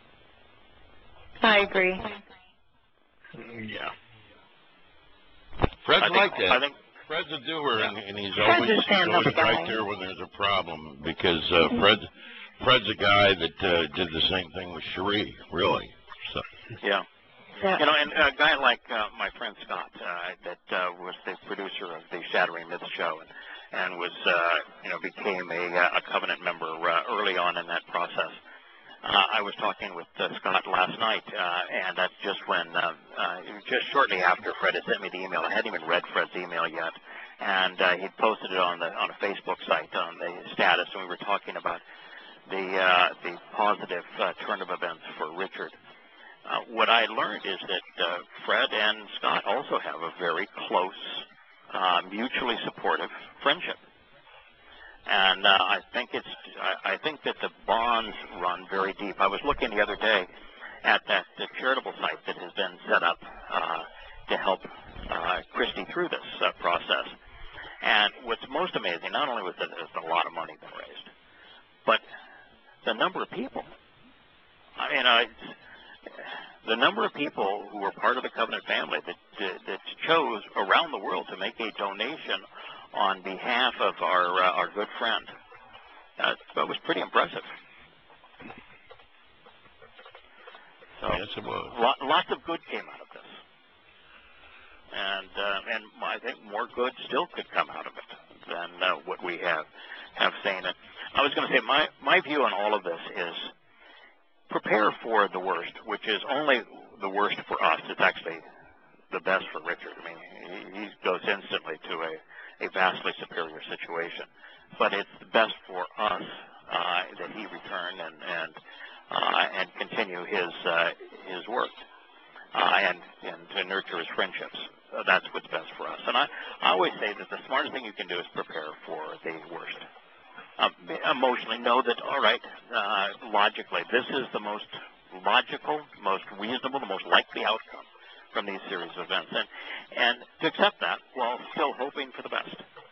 I agree. Yeah. Fred's like that. I think Fred's a doer, and he's always right there when there's a problem, because Fred's a guy that did the same thing with Cherie, really. So. Yeah. You know, and a guy like my friend Scott, that was the producer of the Shattering Myths show, and was, became a covenant member early on in that process. I was talking with Scott last night, and that's just when, just shortly after Fred had sent me the email. I hadn't even read Fred's email yet, and he posted it on a Facebook site on the status, and we were talking about the positive turn of events for Richard. What I learned is that Fred and Scott also have a very close, mutually supportive friendship, and I think that the bonds run very deep. I was looking the other day at the charitable site that has been set up to help Christy through this process, and what's most amazing, not only was that there's a lot of money been raised, but the number of people. I mean, the number of people who were part of the Covenant family that chose around the world to make a donation on behalf of our good friend, that was pretty impressive. So, yes, it was. Lots of good came out of this, and I think more good still could come out of it than what we have seen. And I was going to say my view on all of this is prepare for the worst, which is only the worst for us. It's actually the best for Richard. I mean, he goes instantly to a vastly superior situation. But it's the best for us that he return and continue his work and to nurture his friendships. That's what's best for us. And I always say that the smartest thing you can do is prepare for the worst. Emotionally know that, all right, logically, this is the most logical, most reasonable, the most likely outcome from these series of events. And to accept that while still hoping for the best.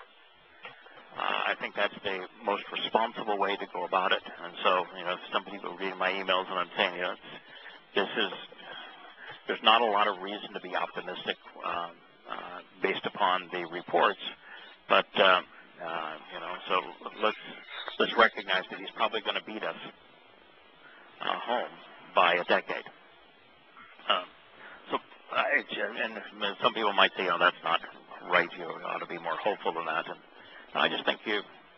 I think that's the most responsible way to go about it. And so, some people read my emails and I'm saying, there's not a lot of reason to be optimistic based upon the reports, but so let's recognize that he's probably going to beat us home by a decade. And some people might say, that's not right. You ought to be more hopeful than that. And I just think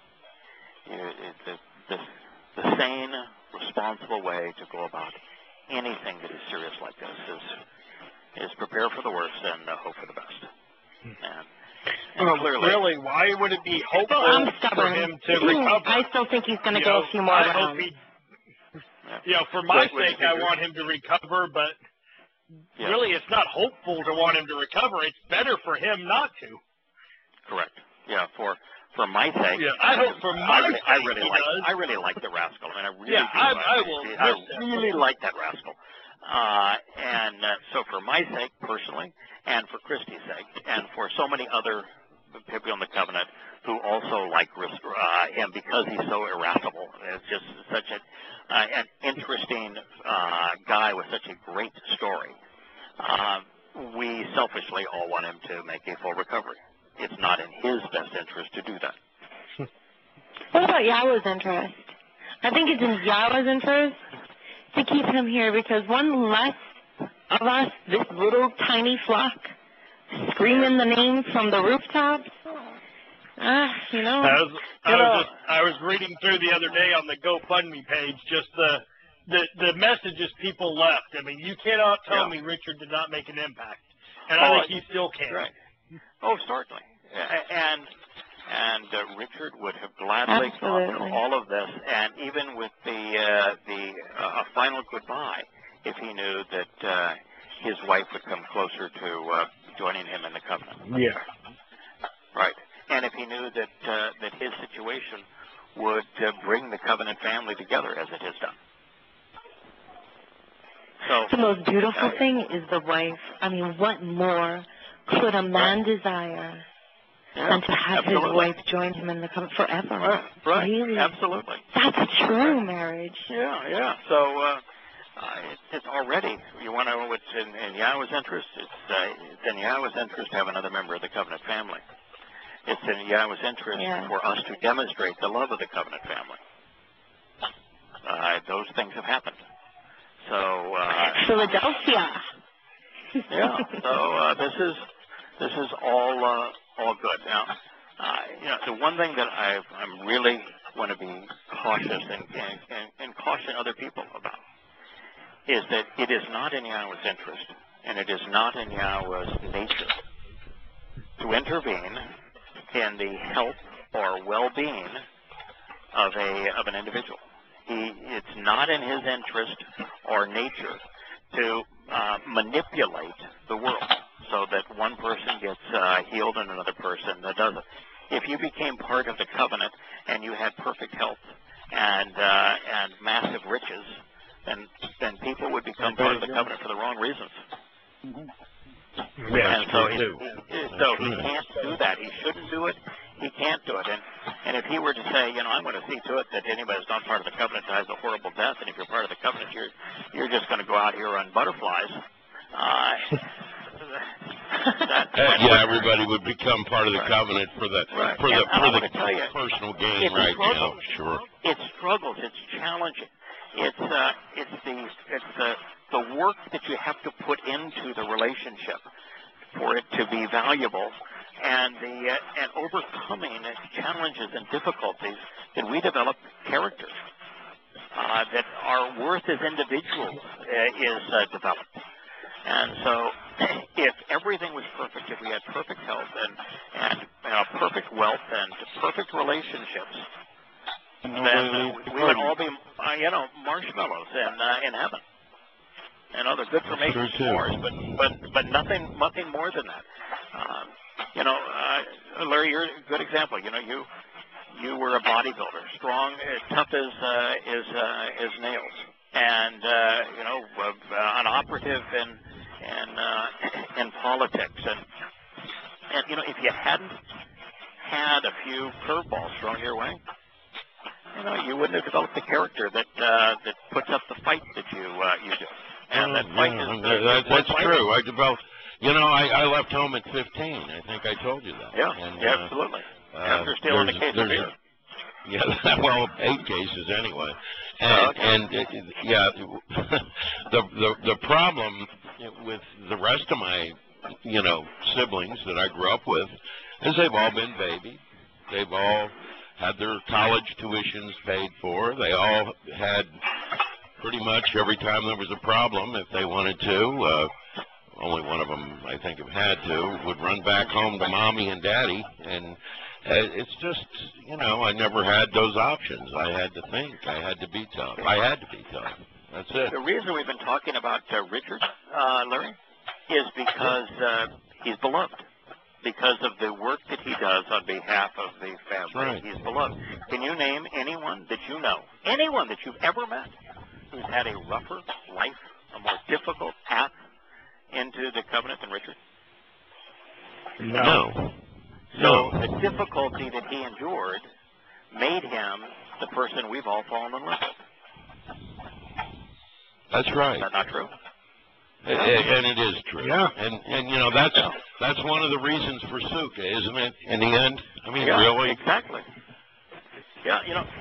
the sane, responsible way to go about anything that is serious like this is prepare for the worst and hope for the best. And clearly, really, why would it be hopeful I'm for stubborn. him to recover? I still think he's going to go a few more I rounds. hope he, for my sake, I want him to recover, but really it's not hopeful to want him to recover. It's better for him not to. Correct. Yeah, for my sake. Yeah, I hope for my sake I really like the rascal. I mean, I really like that rascal. So for my sake, personally, and for Christy's sake, and for so many other people in the covenant who also like him because he's so irascible. It's just such an interesting guy with such a great story. We selfishly all want him to make a full recovery. It's not in his best interest to do that. What about Yahweh's interest? I think it's in Yahweh's interest to keep him here because one less of us, this little tiny flock, screaming the name from the rooftops. I was reading through the other day on the GoFundMe page just the messages people left. I mean, you cannot tell me Richard did not make an impact, and I think he still can. Right. Oh, certainly. And Richard would have gladly gone through all of this, and even with the final goodbye, if he knew that his wife would come closer to joining him in the covenant. Yeah. Right. And if he knew that his situation would bring the covenant family together as it has done. So the most beautiful thing is the wife. I mean, what more could a man desire than to have his wife join him in the covenant forever? Right. Really? Absolutely. That's a true marriage. Yeah. So it's already, you want to know what's in Yahweh's interest? It's in Yahweh's interest to have another member of the covenant family. It's in Yahweh's interest for us to demonstrate the love of the covenant family. Those things have happened. So Philadelphia. Yeah. So this is all good. Now, the one thing that I'm really want to be cautious and caution other people about is that it is not in Yahweh's interest, and it is not in Yahweh's nature to intervene in the health or well-being of an individual. It's not in his interest or nature to manipulate the world so that one person gets healed and another person that doesn't. If you became part of the covenant and you had perfect health and massive riches, then people would become part of the covenant for the wrong reasons. Yeah, and so he can't do that. He shouldn't do it. He can't do it. And if he were to say, I'm going to see to it that anybody that's not part of the covenant dies a horrible death, and if you're part of the covenant, you're just going to go out here on butterflies. Everybody would become part of the covenant for the personal gain right now. Sure. It struggles. It's challenging. It's the work that you have to put into the relationship for it to be valuable, and overcoming challenges and difficulties that we develop character that our worth as individuals is developed. And so, if everything was perfect, if we had perfect health and perfect wealth and perfect relationships, then we would all be, marshmallows in heaven. They're good for making s'mores, but nothing more than that. Larry, you're a good example. You were a bodybuilder, strong, tough as nails, and an operative in politics, and if you hadn't had a few curveballs thrown your way, you wouldn't have developed the character that puts up the fight that you do. And that fight that's true. I developed. I left home at 15. I think I told you that. Yeah, absolutely. After stealing a case of beer. Yeah, well, 8 cases anyway. The problem with the rest of my, siblings that I grew up with is they've all been babied. They've all had their college tuitions paid for. They all had pretty much every time there was a problem, if they wanted to, only one of them, I think, had to, would run back home to mommy and daddy. And it's just, I never had those options. I had to think. I had to be tough. I had to be tough. That's it. The reason we've been talking about Richard, Larry, is because he's beloved. Because of the work that he does on behalf of the family. Right. He's beloved. Can you name anyone that you know, anyone that you've ever met, who's had a rougher life, a more difficult path into the covenant than Richard? No. So the difficulty that he endured made him the person we've all fallen in love with. That's right. Is that not true? And it is true. Yeah. And that's one of the reasons for Sukkah, isn't it? In the end, really. Exactly. Yeah,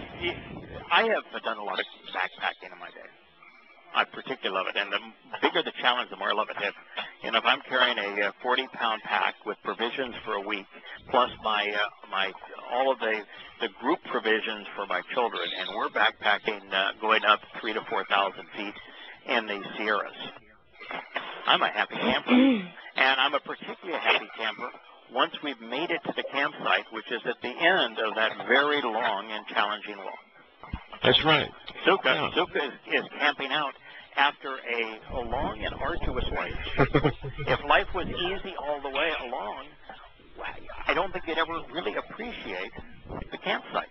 I have done a lot of backpacking in my day. I particularly love it, and the bigger the challenge, the more I love it. If I'm carrying a 40-pound pack with provisions for a week, plus my all of the group provisions for my children, and we're backpacking, going up 3,000 to 4,000 feet in the Sierras, I'm a happy camper, and I'm a particularly happy camper once we've made it to the campsite, which is at the end of that very long and challenging walk. That's right. Sukkah is camping out after a long and arduous life. If life was easy all the way along, I don't think you'd ever really appreciate the campsite.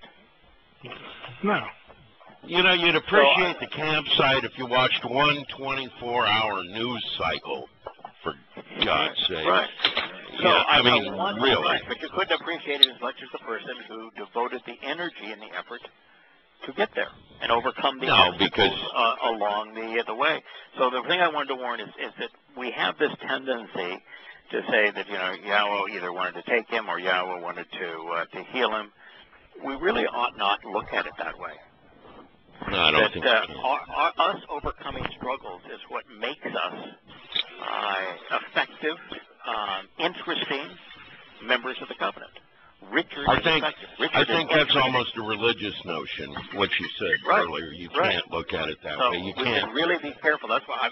No. You'd appreciate the campsite if you watched one 24-hour news cycle, for God's sake. Right. So really. Right, but you couldn't appreciate it as much as the person who devoted the energy and the effort to get there and overcome the obstacles along the way. So the thing I wanted to warn is that we have this tendency to say that Yahweh either wanted to take him or Yahweh wanted to heal him. We really ought not look at it that way. No, I don't think us overcoming struggles is what makes us effective, interesting members of the covenant. Richard I think that's interesting. almost a religious notion, what you said earlier. You can't look at it that way. You can't. Can really be careful. That's why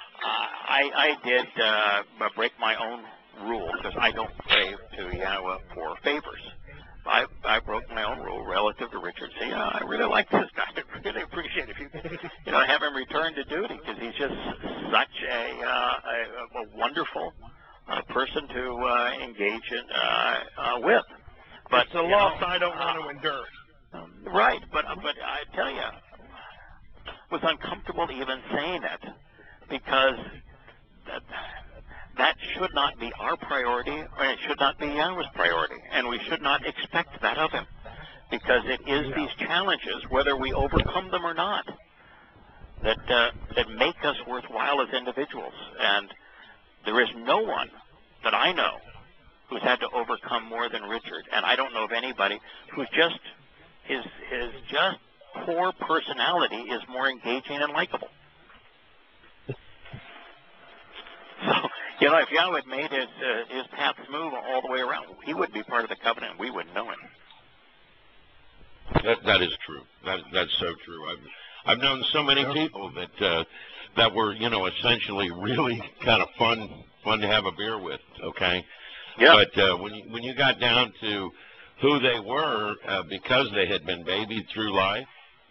I did break my own rule, because I don't pray to Yahweh for favors. I broke my own rule relative to Richard. Say, I really like this guy. I really appreciate it. If you have him return to duty, because he's just such a wonderful person to engage in with. But it's a loss I don't want to endure. Right, but I tell you, it was uncomfortable even saying it, because that should not be our priority, or it should not be Yahweh's priority, and we should not expect that of him, because it is these challenges, whether we overcome them or not, that make us worthwhile as individuals. And there is no one that I know who's had to overcome more than Richard, and I don't know of anybody who's just his just core personality is more engaging and likable. So, if Yahweh had made his path smooth all the way around, he would be part of the covenant. We wouldn't know him. That is true. That's so true. I've known so many people that were, essentially really kind of fun to have a beer with. Okay. Yeah. But when you got down to who they were, because they had been babied through life,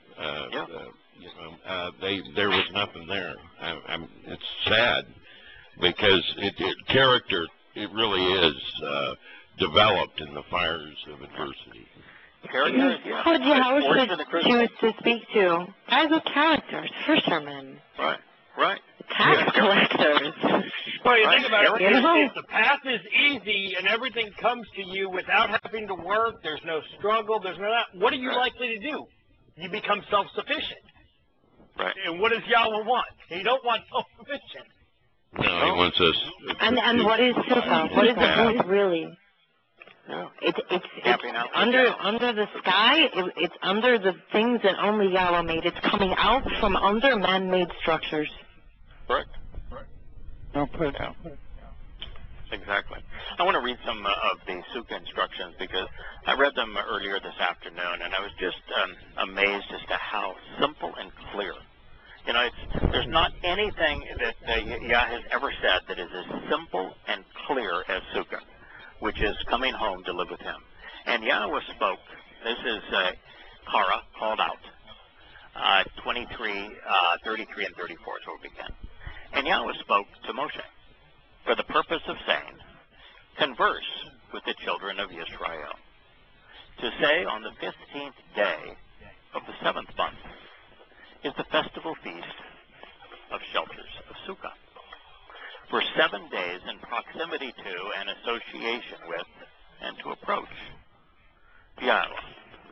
there was nothing there. It's sad, because character, it really is developed in the fires of adversity. Character, Who would Yahweh choose to speak to? Guys with characters, fishermen. Right. Tax collectors. Well, you think about it, if the path is easy and everything comes to you without having to work, there's no struggle, there's no that, what are you likely to do? You become self-sufficient. Right. And what does Yahweh want? He don't want self-sufficient. No, he wants us. And what is Sukkah? What is the booth really? No. It's under the sky. It's under the things that only Yahweh made. It's coming out from under man-made structures. Correct. No, put it down. Exactly. I want to read some of the Sukkah instructions, because I read them earlier this afternoon, and I was just amazed as to how simple and clear. There's not anything that Yah has ever said that is as simple and clear as Sukkah, which is coming home to live with him. And Yahweh spoke. This is Torah called out, 23, 33, and 34 is where we begin. And Yahweh spoke to Moshe for the purpose of saying, converse with the children of Israel, to say on the 15th day of the 7th month is the festival feast of shelters of Sukkah. For 7 days in proximity to and association with and to approach Yahweh.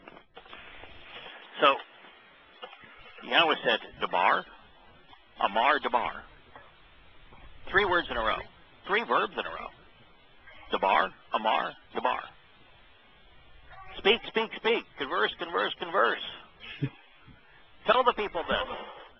So, Yahweh said, Debar, Amar, Debar. 3 words in a row. 3 verbs in a row. Debar, Amar, Debar. Speak, speak, speak. Converse, converse, converse. Tell the people this.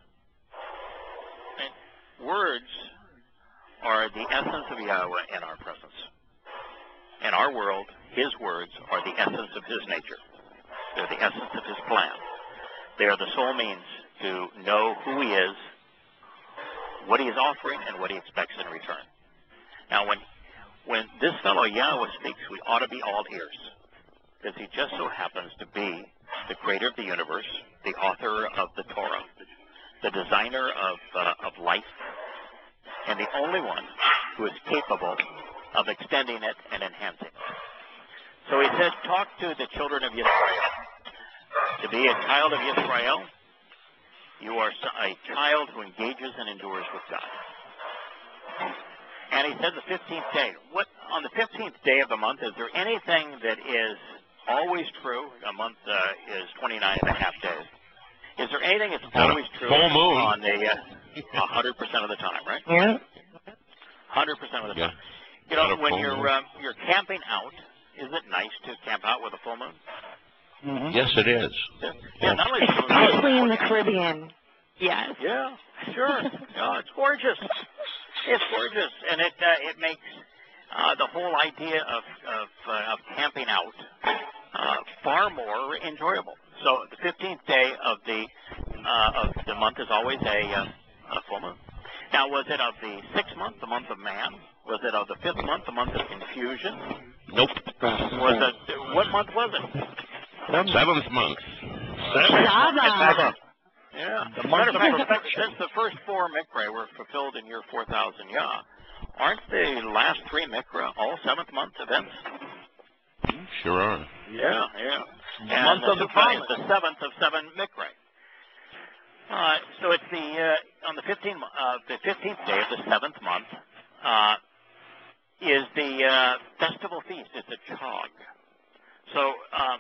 And words are the essence of Yahweh in our presence. In our world, his words are the essence of his nature. They're the essence of his plan. They are the sole means to know who he is, what he is offering, and what he expects in return. Now, when this fellow Yahweh speaks, we ought to be all ears, because he just so happens to be the creator of the universe, the author of the Torah, the designer of life, and the only one who is capable of extending it and enhancing it. So he said, talk to the children of Israel. To be a child of Israel, you are a child who engages and endures with God. And he said the 15th day. On the 15th day of the month, is there anything that is always true? A month is 29 and a half days. Is there anything that's always true on the 100% of the time, right? Yeah. 100% of the time. When you're camping out, is it nice to camp out with a full moon? Mm-hmm. Yes, it is. Yeah, not only especially in the Caribbean. Yes. Yeah, sure. No, it's gorgeous. It's gorgeous, and it makes the whole idea of camping out far more enjoyable. So the 15th day of the month is always a full moon. Now, was it of the 6th month, the month of man? Was it of the 5th month, the month of confusion? Nope. Was What month was it? Seventh month. Shabbat. Yeah. The month of perfection. Since the first 4 mikra were fulfilled in year 4000 Yah, aren't the last 3 mikra all 7th month events? Sure are. Yeah. And Month of the promise. the 7th of 7 mikra. So it's on the 15th day of the 7th month is the festival feast. It's a chog. So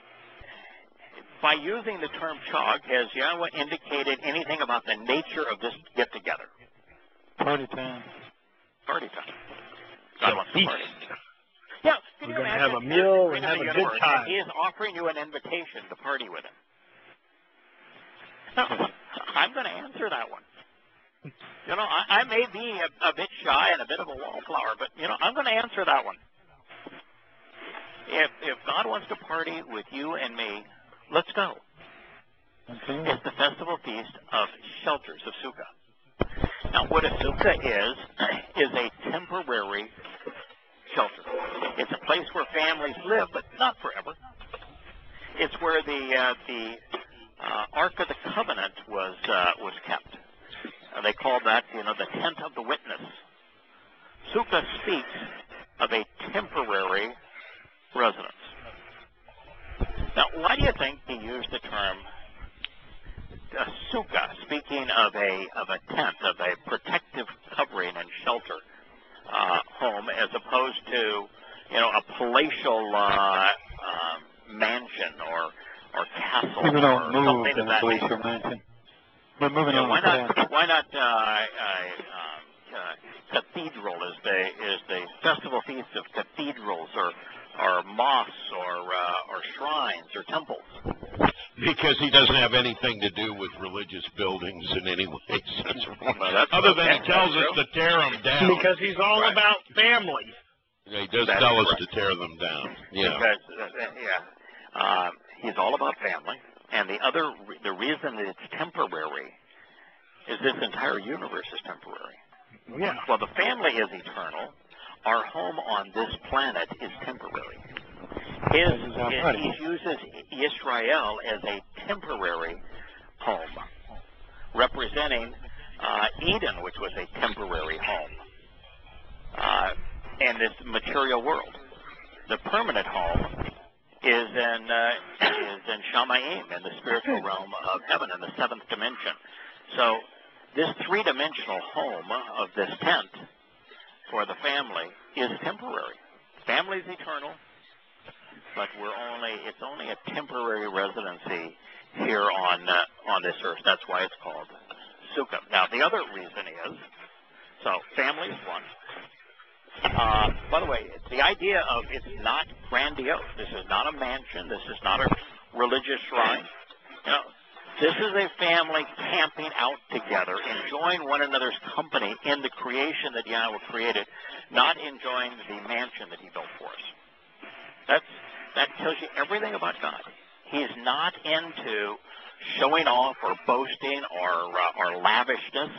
by using the term chog, has Yahweh indicated anything about the nature of this get-together? Party time. Party time. God wants to party. Yeah, can We're you going to imagine? have a meal and He's have the a good universe, time. and he is offering you an invitation to party with him. Now, I'm going to answer that one. You know, I may be a bit shy and a bit of a wallflower, but, you know, I'm going to answer that one. If God wants to party with you and me, let's go. Okay. It's the festival feast of shelters, of Sukkah. Now, what a Sukkah is a temporary shelter. It's a place where families live, but not forever. It's where the Ark of the Covenant was kept. They called that, the tent of the witness. Sukkah speaks of a temporary residence. Now, why do you think he used the term sukkah, speaking of a tent, of a protective covering and shelter home, as opposed to a palatial mansion or castle People don't or move something in of a that palatial nature? mansion. We're moving on. Why not cathedral is the festival feast of cathedrals or mosques or shrines or temples? Because he doesn't have anything to do with religious buildings in any way. Other than he tells us to tear them down. Because he's all about family. Yeah, he does tell us to tear them down. Yeah. Because, he's all about family. And the reason that it's temporary is this entire universe is temporary. Yeah. Well, the family is eternal. Our home on this planet is temporary. He uses Israel as a temporary home, representing Eden, which was a temporary home, and this material world. The permanent home is in Shamayim, in the spiritual realm of heaven, in the 7th dimension. So this 3-dimensional home of this tent for the family is temporary. Family's eternal, but it's only a temporary residency here on this earth. That's why it's called Sukkah. Now, the other reason is, family is one. By the way, the idea of it's not grandiose. This is not a mansion. This is not a religious shrine. This is a family camping out together, enjoying one another's company in the creation that Yahweh created, not enjoying the mansion that he built for us. That tells you everything about God. He's not into showing off or boasting or lavishness.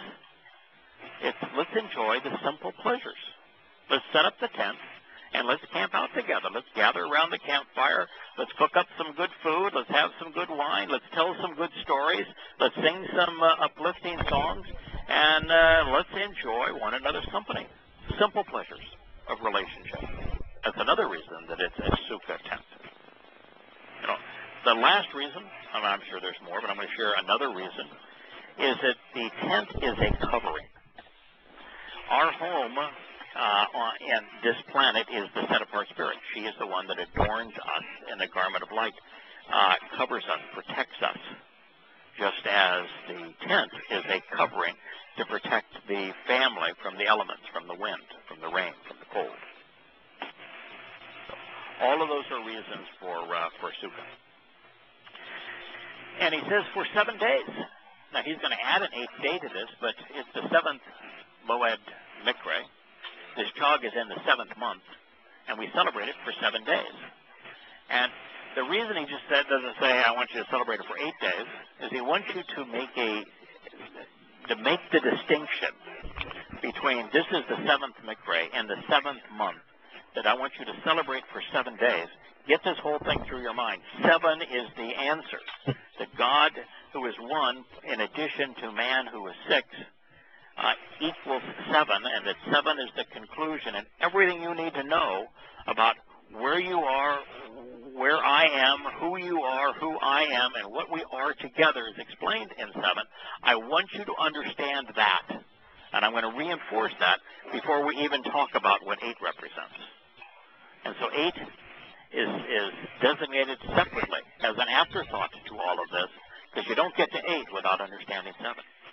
Let's enjoy the simple pleasures. Let's set up the tent and let's camp out together. Let's gather around the campfire. Let's cook up some good food. Let's have some good wine. Let's tell some good stories. Let's sing some uplifting songs. And let's enjoy one another's company. Simple pleasures of relationship. That's another reason that it's a Sukkah tent. The last reason, and I'm sure there's more, but I'm going to share another reason, is that the tent is a covering. Our home and this planet is the set-apart spirit. She is the one that adorns us in the garment of light, covers us, protects us, just as the tent is a covering to protect the family from the elements, from the wind, from the rain, from the cold. So, all of those are reasons for Sukkah. And he says for 7 days. Now, he's going to add an 8th day to this, but it's the 7th Moed Mikre. This chog is in the 7th month, and we celebrate it for 7 days. And the reason he just doesn't say, I want you to celebrate it for 8 days, is he wants you to make the distinction between this is the 7th Mikre and the 7th month, that I want you to celebrate for 7 days. Get this whole thing through your mind. 7 is the answer. That God, who is 1, in addition to man who is 6, equals 7, and that 7 is the conclusion, and everything you need to know about where you are, where I am, who you are, who I am, and what we are together is explained in 7. I want you to understand that, and I'm going to reinforce that before we even talk about what 8 represents. And so 8 is designated separately as an afterthought to all of this, because you don't get to 8 without understanding 7.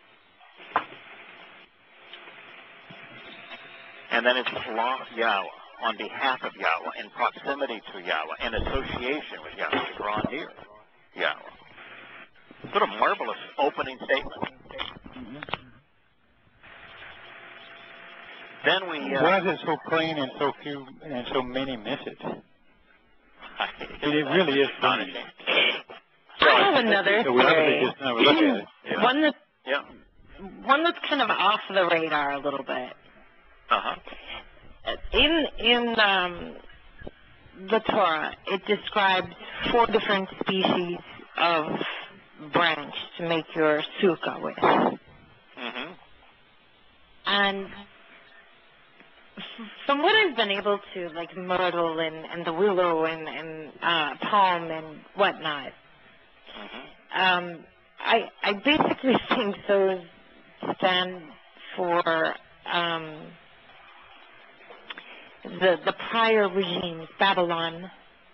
And then it's law Yahweh, on behalf of Yahweh, in proximity to Yahweh, in association with Yahweh, to draw near Yahweh. What a marvelous opening statement. Mm-hmm. Then we... Why is it so plain and so few and so many miss it? It really is funny. I have another theory. Yeah. One that's kind of off the radar a little bit. Uh-huh. In the Torah, it describes 4 different species of branch to make your sukkah with. Mm-hmm. And from what I've been able to, like myrtle and the willow and palm and whatnot, I basically think those stand for the prior regimes, Babylon,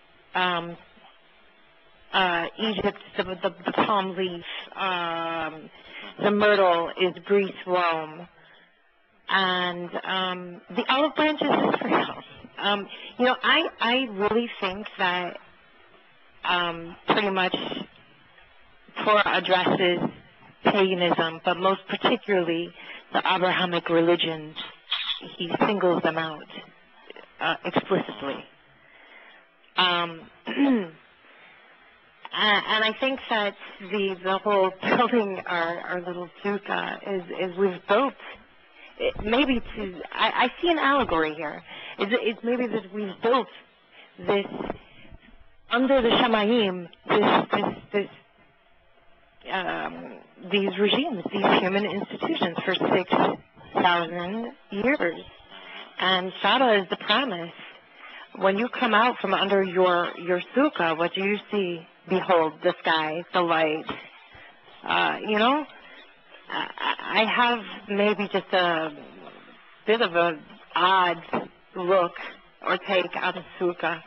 Egypt, the palm leaf, the myrtle is Greece, Rome, and the olive branch is Israel. You know, I really think that pretty much Torah addresses paganism, but most particularly the Abrahamic religions. He singles them out explicitly. And I think that the whole building our little sukkah is we've built maybe to I see an allegory here. It's maybe that we've built this under the Shamayim, these regimes, these human institutions for 6,000 years. And Shabbat is the promise. When you come out from under your sukkah, what do you see? Behold, the sky, the light. You know, I have maybe just a bit of an odd look or take on sukkah.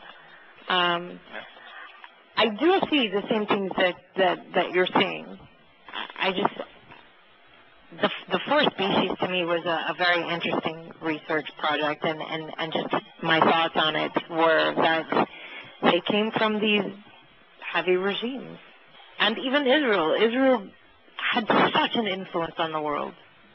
I do see the same things that you're seeing. I just the 4 species to me was a very interesting research project, and just my thoughts on it were that they came from these heavy regimes, and even Israel had such an influence on the world.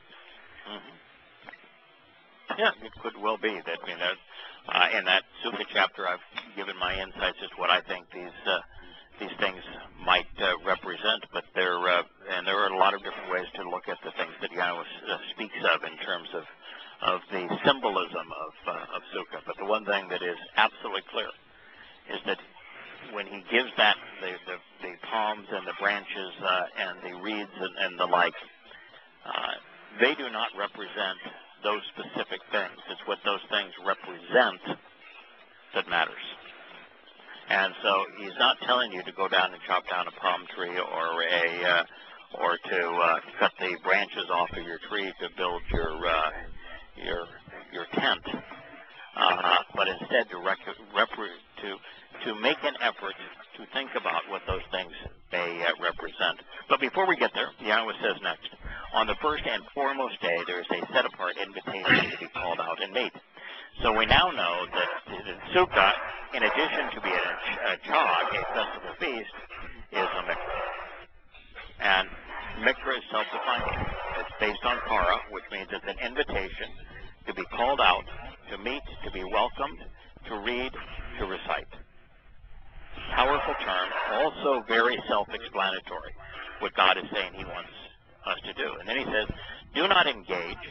Yeah, it could well be that in that Sukkah chapter I've given my insights as to what I think these things might represent, but there are a lot of different ways to look at the things that Yahweh speaks of in terms of the symbolism of Sukkah. But the one thing that is absolutely clear is that when he gives that the palms and the branches and the reeds and the like, they do not represent those specific things. It's what those things represent that matters. And so he's not telling you to go down and chop down a palm tree or to cut the branches off of your tree to build your tent, but instead to make an effort to think about what those things may represent. But before we get there, Yahweh says next, on the first and foremost day, there is a set-apart invitation to be called out and meet. So we now know that the Sukkah, in addition to being a chag, a festival feast, is a mikvah. And mikvah is self-defining. It's based on Torah, which means it's an invitation to be called out, to meet, to be welcomed, to read, to recite. Powerful term, also very self-explanatory, what God is saying he wants us to do. And then he says, do not engage,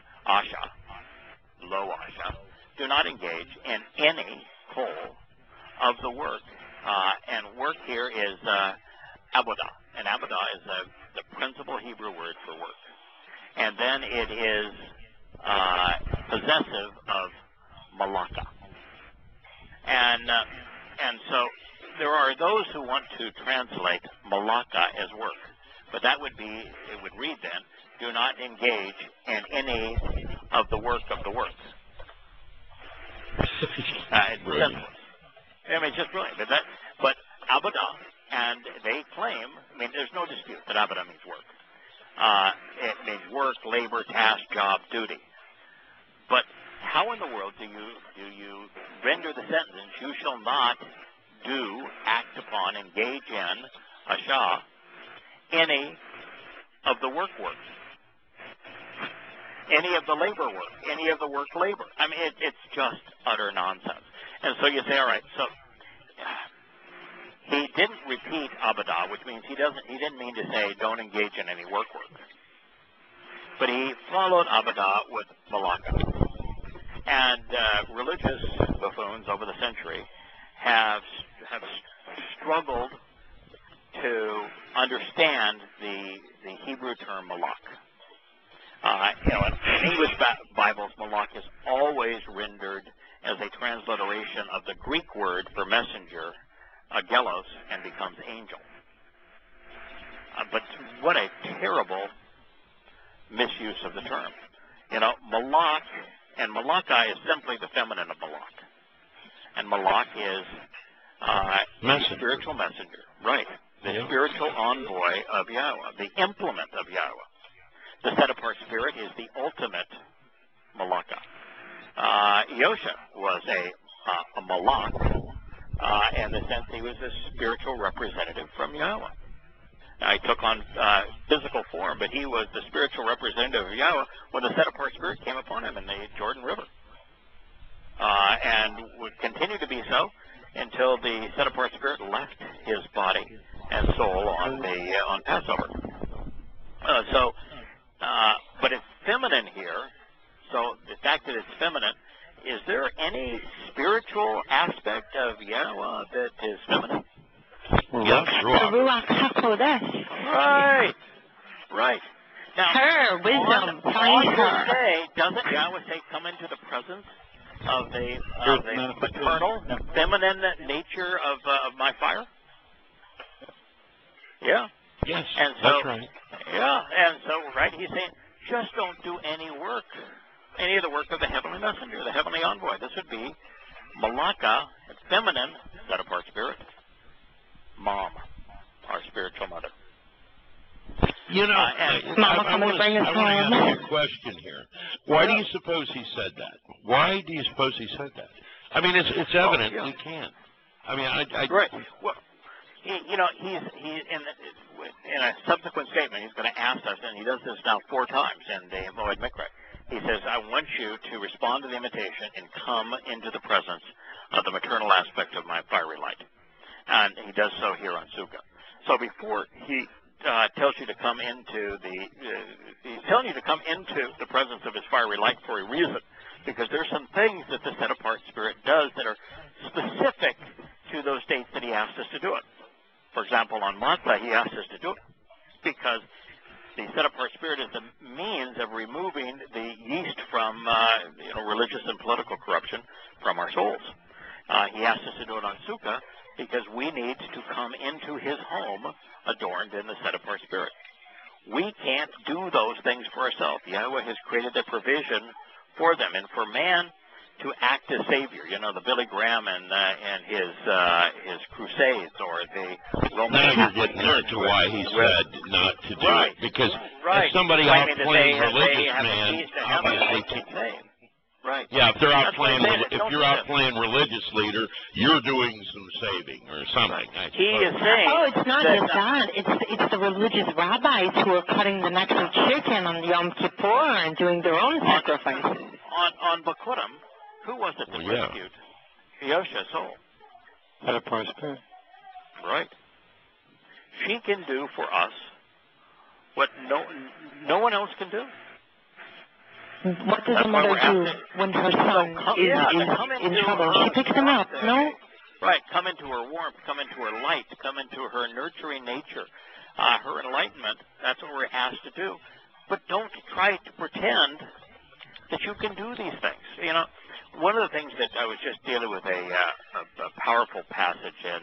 asha, lo asha, do not engage in any kol of the work. And work here is avodah. And avodah is the principal Hebrew word for work. And then it is possessive of malaka. And so there are those who want to translate malaka as work. But that would be, it would read then, do not engage in any of the work of the work. It's Brilliant. I mean, it's just brilliant. But avodah, and they claim, I mean, there's no dispute that avodah means work. It means work, labor, task, job, duty. But how in the world do you render the sentence, you shall not do, act upon, engage in, ashah, any of the work, any of the labor work, any of the work labor? I mean, it's just utter nonsense. And so you say, all right, so he didn't repeat avodah, which means he didn't mean to say don't engage in any work. But he followed avodah with malaka. And religious buffoons over the century have struggled to understand the Hebrew term malak. In English Bibles, malak is always rendered as a transliteration of the Greek word for messenger, agelos, and becomes angel. But what a terrible misuse of the term. Malak, and malaka is simply the feminine of malak. And malak is the spiritual messenger. Right. The spiritual envoy of Yahweh, the implement of Yahweh. The set-apart spirit is the ultimate malaka. Yosha was a malak, in the sense he was a spiritual representative from Yahweh. Now, he took on physical form, but he was the spiritual representative of Yahweh when the set-apart spirit came upon him in the Jordan River. And would continue to be so until the set-apart spirit left his body and soul on Passover. But it's feminine here. So the fact that it's feminine, is there any spiritual aspect of Yahweh that is feminine? Yes, Ruach HaKodesh. Right. Now, her wisdom, find her. Doesn't Yahweh say, come into the presence of the maternal, feminine nature of my fire? Yeah. Yes, and so, that's right. Yeah, and so, right, he's saying, just don't do any work, any of the work of the heavenly messenger, the heavenly envoy. This would be malaka, feminine, set-apart spirit. Mom, our spiritual mother. I want to ask you a question here. Why do you suppose he said that? Why do you suppose he said that? I mean, it's evident he can't. I mean, right. Well, he's in a subsequent statement, he's going to ask us, and he does this now 4 times in the Moed Mikra. He says, I want you to respond to the invitation and come into the presence of the maternal aspect of my fiery light. And he does so here on Sukkah. So before he tells you to come into he's telling you to come into the presence of his fiery light for a reason, because there's some things that the set-apart spirit does that are specific to those dates that he asks us to do it. For example, on Matzah, he asks us to do it because the set-apart spirit is the means of removing the yeast from religious and political corruption from our souls. He asks us to do it on Sukkah because we need to come into his home adorned in the set-apart spirit. We can't do those things for ourselves. Yahweh has created the provision for them, and for man to act as savior. The Billy Graham and his crusades, or the Roman. Now you're getting into why he said not to do it, because if somebody outplaying religious man, obviously can't. Right. Yeah, if they're outplaying, if you're outplaying religious leader, you're doing some saving or something. Right. He is saying. Oh, it's not just that. It's the religious rabbis who are cutting the necks of chicken on Yom Kippur and doing their own sacrifices. On Bakurim, who was it that rescued Yosha's soul? Set-apart spirit. Right. She can do for us what no one else can do. What does a mother do when her son is in trouble? She picks him up, no? Right. Come into her warmth, come into her light, come into her nurturing nature, her enlightenment. That's what we're asked to do. But don't try to pretend that you can do these things. You know, one of the things that I was just dealing with a powerful passage in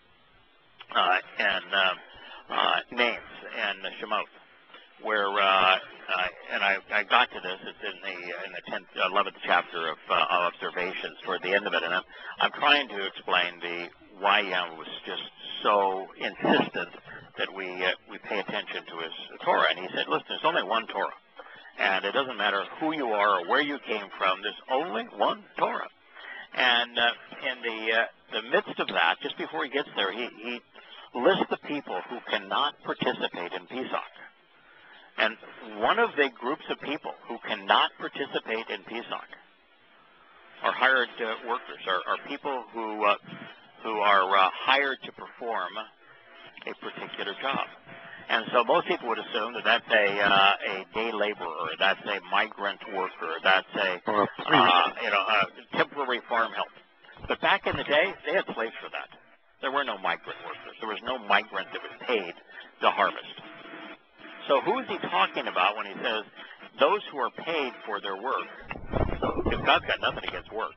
Names and Shemot, where and I got to this. It's in the 10th, 11th chapter of Observations, toward the end of it, and I'm trying to explain why Yahweh was just so insistent that we pay attention to his Torah. And he said, listen, there's only one Torah, and it doesn't matter who you are or where you came from. There's only one Torah. And in the midst of that, just before he gets there, he lists the people who cannot participate in Pesach. And one of the groups of people who cannot participate in Pesach are hired workers, are people who are hired to perform a particular job. And so most people would assume that that's a day laborer, that's a migrant worker, that's a temporary farm help. But back in the day, they had slaves for that. There were no migrant workers. There was no migrant that was paid to harvest. So who is he talking about when he says those who are paid for their work? Because God's got nothing against work.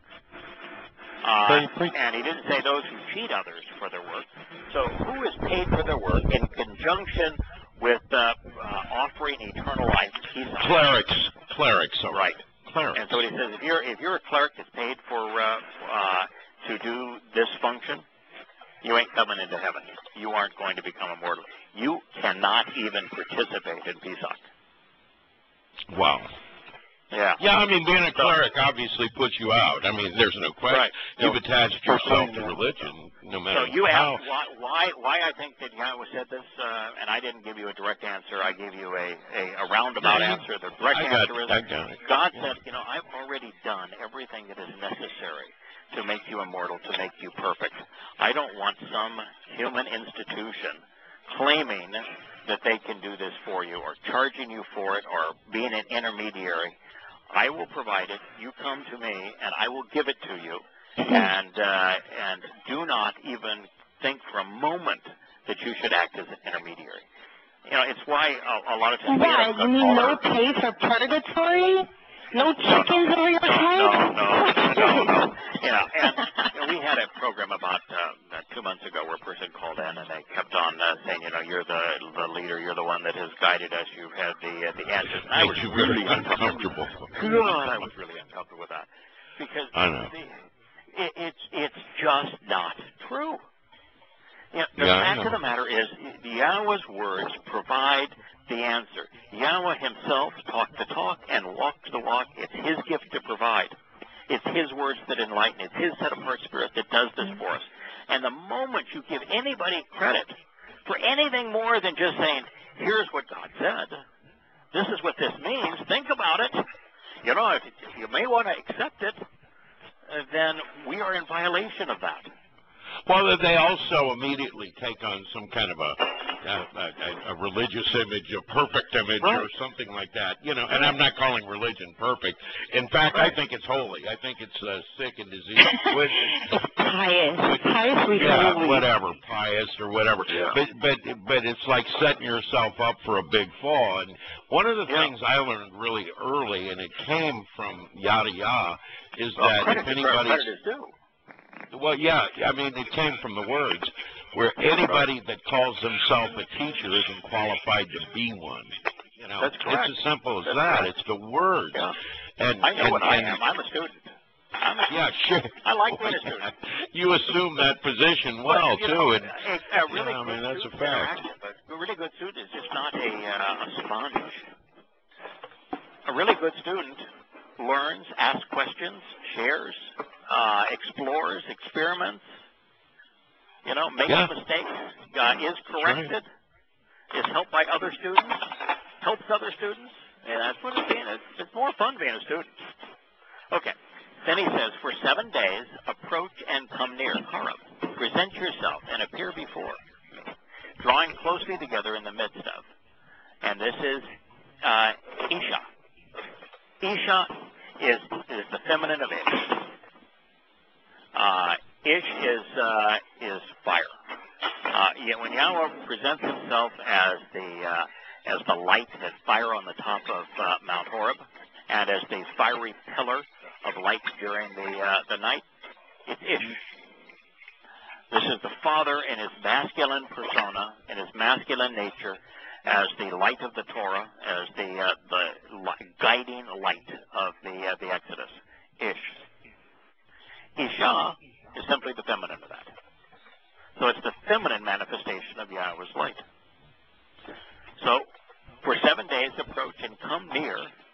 And he didn't say those who cheat others for their work. So who is paid for their work in conjunction with offering eternal life? Clerics. Right. Clerics. And so what he says, if you're a cleric that's paid for to do this function, you ain't coming into heaven. You aren't going to become immortal. You cannot even participate in Pesach. Wow. Yeah. Yeah, I mean, being a cleric obviously puts you out. I mean, there's no question. Right. You've attached yourself to religion, no matter So you how. asked why I think that Yahweh said this, and I didn't give you a direct answer. I gave you a roundabout answer. The direct answer is God said, I've already done everything that is necessary to make you immortal, to make you perfect. I don't want some human institution claiming that they can do this for you, or charging you for it, or being an intermediary. I will provide it. You come to me, and I will give it to you. And do not even think for a moment that you should act as an intermediary. It's why a lot of times. Why? You mean no pay for purgatory? No chickens over your head? No. And we had a program about 2 months ago where a person called in and they kept on saying, you're the leader, you're the one that has guided us, you've had the answers. And I was really uncomfortable. God, I was really uncomfortable with that because it's just not true. The fact of the matter is, Yahweh's words provide the answer. Yahweh himself talked the talk and walked the walk. It's his gift to provide. It's his words that enlighten. It's his set-apart spirit that does this for us. And the moment you give anybody credit for anything more than just saying, here's what God said, this is what this means, think about it. If you may want to accept it, then we are in violation of that. Well, they also immediately take on some kind of a religious image, a perfect image, or something like that. And I'm not calling religion perfect. In fact, I think it's holy. I think it's sick and diseased. Pious. Yeah, whatever, pious or whatever. Yeah. But it's like setting yourself up for a big fall. And one of the things I learned really early, and it came from Yada Yahweh, is that if anybody's... Well, yeah, I mean, it came from the words, where anybody that calls themselves a teacher isn't qualified to be one. That's correct. It's as simple as that. It's the words. Yeah. And I know what I am. I'm a student. Yeah, sure. I like being a student. You assume that position well, too. And that's a fact. But a really good student is just not a sponge. A really good student learns, asks questions, shares, explores, experiments, makes mistakes, is corrected, is helped by other students, helps other students, and that's what it's being. It's more fun being a student. Okay. Then he says, for 7 days, approach and come near, Haram. Present yourself and appear before me, drawing closely together in the midst of. And this is Isha. Isha is the feminine of Ish. Ish is fire. When Yahweh presents himself as the light, as fire on the top of Mount Horeb, and as the fiery pillar of light during the night, it's Ish. This is the Father in his masculine persona, in his masculine nature, as the light of the Torah, as the guiding light of the Exodus. Ish. Isha is simply the feminine of that. So it's the feminine manifestation of Yahweh's light. So, for 7 days approach and come near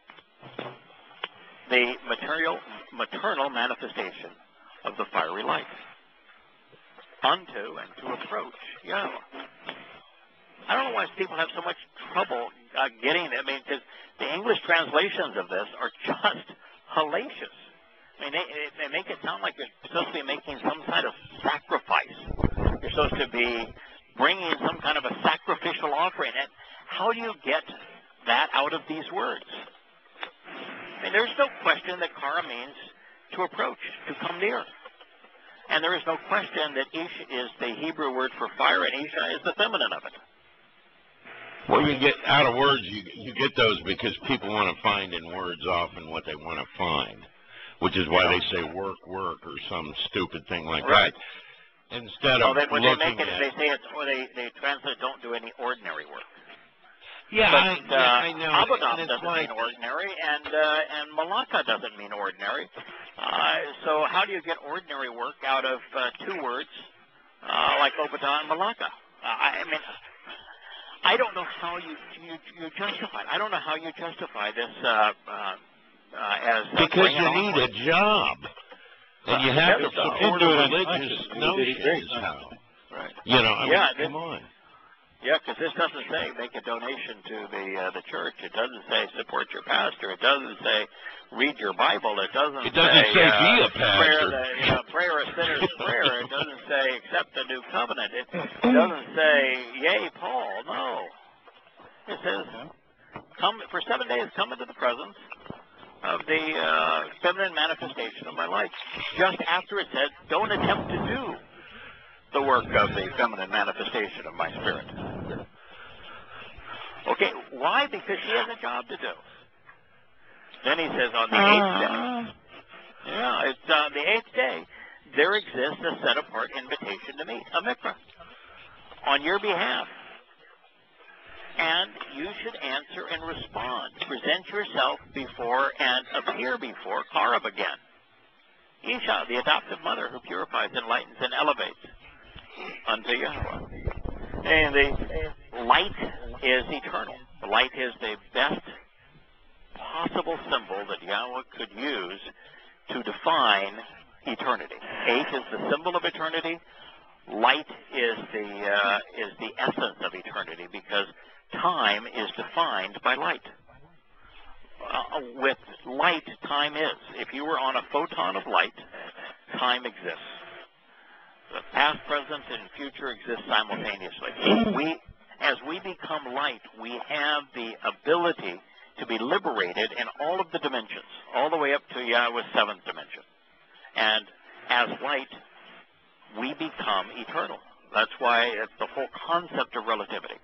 the maternal manifestation of the fiery light, unto and to approach Yahweh. I don't know why people have so much trouble getting it. I mean, because the English translations of this are just hellacious. I mean, they make it sound like you're supposed to be making some kind of sacrifice. You're supposed to be bringing some kind of a sacrificial offering. And how do you get that out of these words? I mean, there's no question that kara means to approach, to come near. And there is no question that Ish is the Hebrew word for fire, and Isha is the feminine of it. Well, you get out of words, you get those because people want to find in words often what they want to find, which is why they say work, or some stupid thing like that. Instead of when looking they make it, at, they say it's, or they translate don't do any ordinary work. Yeah, but, I know. Abaddon doesn't mean ordinary, and Malacca doesn't mean ordinary. So how do you get ordinary work out of two words like Obadiah and Malacca? I mean, I don't know how you justify it. I don't know how you justify this as because you need a job, and you have to support religious notions. Right. You know, I mean, come on. Yeah, because this doesn't say make a donation to the church. It doesn't say support your pastor. It doesn't say read your Bible. It doesn't say be a pastor. Prayer a sinner's prayer. It doesn't say accept the new covenant. It doesn't say yay Paul. No. It says come for 7 days. Come into the presence of the feminine manifestation of my light. Just after it said don't attempt to do the work of the feminine manifestation of my spirit. Okay, why? Because she has a job to do. Then he says on the 8th day, it's on the 8th day, there exists a set-apart invitation to meet, a mikvah, on your behalf. And you should answer and respond. Present yourself before and appear before Karab again. Isha, the adoptive mother who purifies, enlightens, and elevates unto Yahweh. And the light is eternal. The light is the best possible symbol that Yahweh could use to define eternity. 8 is the symbol of eternity. Light is the essence of eternity because time is defined by light. With light, time is. If you were on a photon of light, time exists. The past, present, and future exist simultaneously. As we become light, we have the ability to be liberated in all of the dimensions, all the way up to Yahweh's 7th dimension. And as light, we become eternal. That's why it's the whole concept of relativity.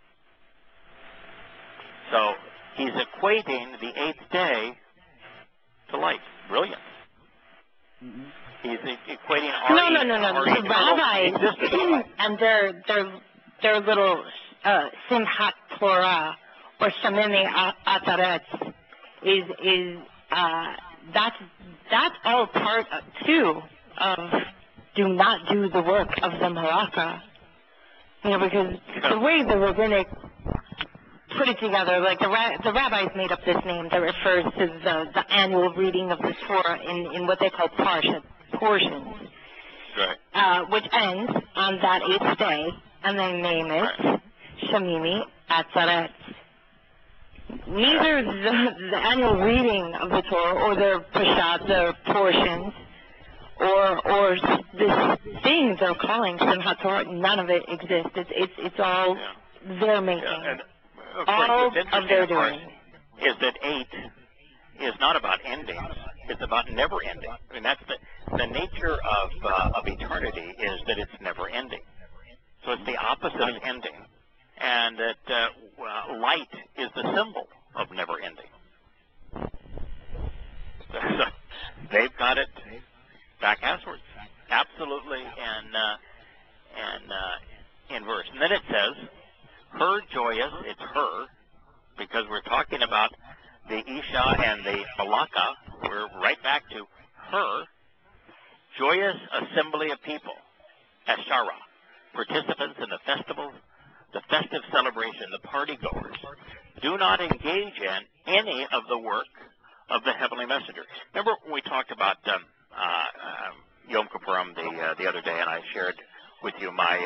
So he's equating the 8th day to light. Brilliant. Mm-hmm. He's equating No. The rabbis and their little Simchat Torah or Shamini Ataretz is that's all part too of do not do the work of the Malacca. You know, because the way the rabbinic put it together, like the rabbis made up this name that refers to the annual reading of the Torah in what they call portions, which ends on that 8th day, and they name it Shamini Atzaret. Neither the annual reading of the Torah or their pashat, their portions, or this thing they're calling Simchat Torah, none of it exists. It's all their making. All of their doing. Is that 8 is not about endings. It's about never ending. I mean, the nature of eternity is that it's never ending. So it's the opposite of ending, and that light is the symbol of never ending. So they've got it back asswards, absolutely, in verse. And then it says, her joyous, it's her, because we're talking about the Isha and the Malaka. We're right back to her, joyous assembly of people, Ashara, participants in the festivals, the festive celebration, the party goers, do not engage in any of the work of the heavenly messenger. Remember when we talked about Yom Kippurim the other day, and I shared with you my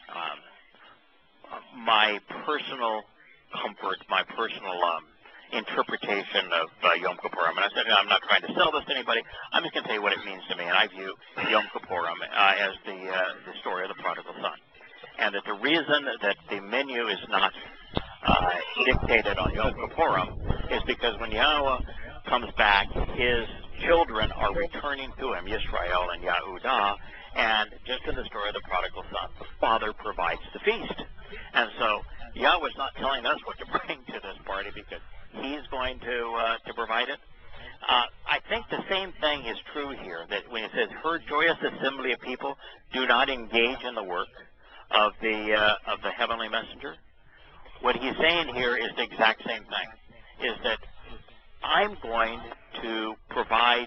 personal comfort, my personal interpretation of Yom Kippurim. And I said, I'm not trying to sell this to anybody. I'm just going to tell you what it means to me. And I view Yom Kippurim as the story of the prodigal son. And that the reason that the menu is not dictated on Yom Kippurim is because when Yahweh comes back, his children are returning to him, Yisrael and Yehudah, and just in the story of the prodigal son, the father provides the feast. And so Yahweh's not telling us what to bring to this party because he's going to provide it. I think the same thing is true here, that when it says, her joyous assembly of people do not engage in the work of the heavenly messenger, what he's saying here is the exact same thing, is that I'm going to provide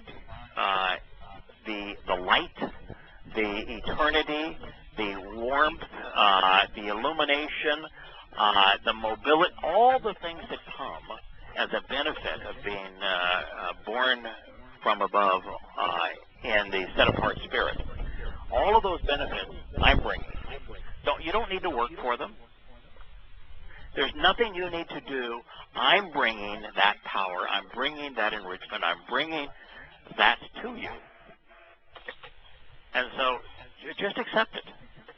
the light, the eternity, the warmth, the illumination, the mobility, all the things that come as a benefit of being born from above in the set-apart spirit. All of those benefits I'm bringing. You don't need to work for them. There's nothing you need to do. I'm bringing that power. I'm bringing that enrichment. I'm bringing that to you. And so just accept it.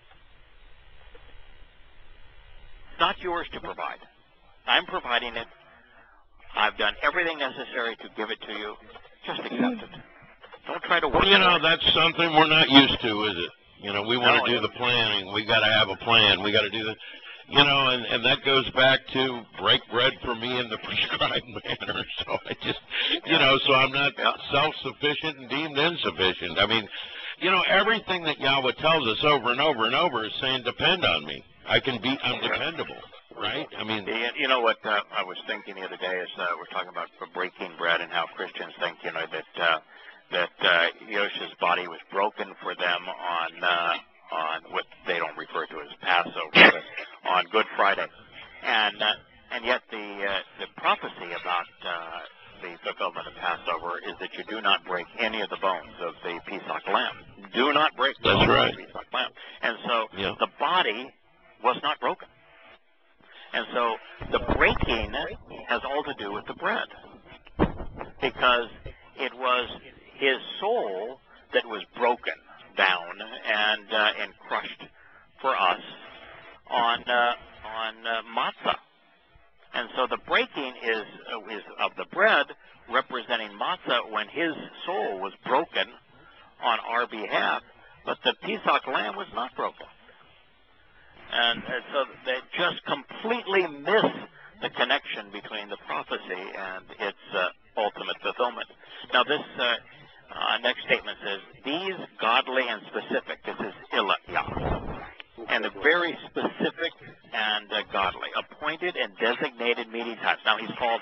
It's not yours to provide. I'm providing it. I've done everything necessary to give it to you. Just accept it. Don't try to work. Well, that's something we're not used to, is it? We want to do the planning. We got to have a plan. We got to do the, and that goes back to break bread for me in the prescribed manner. So I just, so I'm not self-sufficient and deemed insufficient. I mean, everything that Yahweh tells us over and over and over is saying, depend on me. I'm dependable, right? I mean, you know what I was thinking the other day is we're talking about breaking bread and how Christians think, that Yosha's body was broken for them on what they don't refer to as Passover, but on Good Friday, and yet the prophecy about the fulfillment of Passover is that you do not break any of the bones of the Pesach lamb. Do not break the bones of the Pesach lamb. And so the body was not broken. And so the breaking has all to do with the bread, because it was his soul that was broken down and crushed for us on matzah. And so the breaking is of the bread representing matzah when his soul was broken on our behalf, but the Pesach lamb was not broken. And so they just completely miss the connection between the prophecy and its ultimate fulfillment. Now this next statement says, these godly and specific, this is Yahweh, and the very specific and godly, appointed and designated meeting times. Now he's called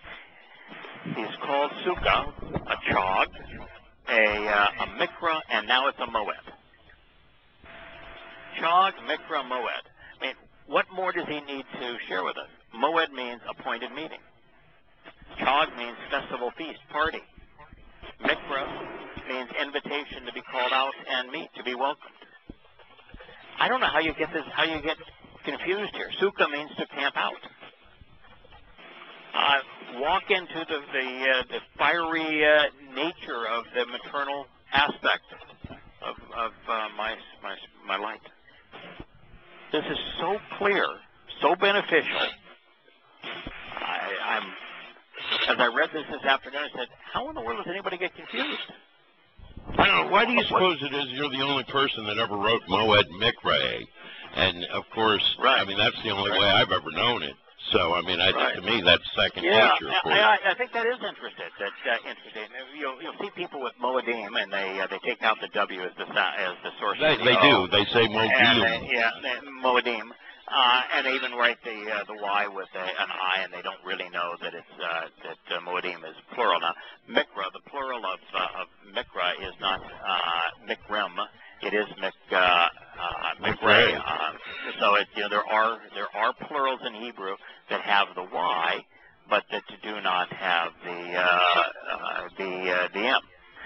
Sukkah, a Chag, a Mikra, and now it's a Moed. Chag, Mikra, Moed. I mean, what more does he need to share with us? Moed means appointed meeting. Chag means festival, feast, party. Mikra means invitation to be called out and meet, to be welcomed. I don't know how you get confused here. Sukkah means to camp out. Walk into the fiery nature of the maternal aspect of my light. This is so clear, so beneficial. As I read this afternoon, I said, how in the world does anybody get confused? Now, why do you suppose it is you're the only person that ever wrote Moed Mikra? And, of course, I mean, that's the only way I've ever known it. So, I mean, to me, that's second nature. I think that is interesting. Interesting. You'll see people with Moedim, and they take out the W as the source. They do. They say Moedim. Moedim. And they even write the Y with an I, and they don't really know that it's that Moedim is plural. Now, Mikra, the plural of Mikra is not Mikrim. It is Mikra. So it, there are plurals in Hebrew that have the Y, but that do not have the M.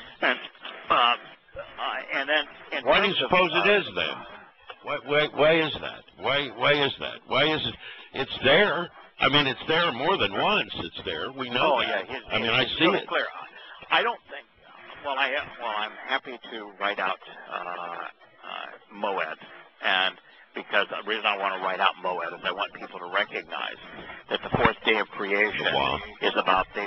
And then why do you suppose it is then? Why is that? Why is that? Why is it? It's there. I mean, it's there more than once. It's there. We know that. Yeah, I mean, I see it. Clear. I don't think. Well, I'm happy to write out Moed, and because the reason I want to write out Moed is I want people to recognize that the fourth day of creation is about the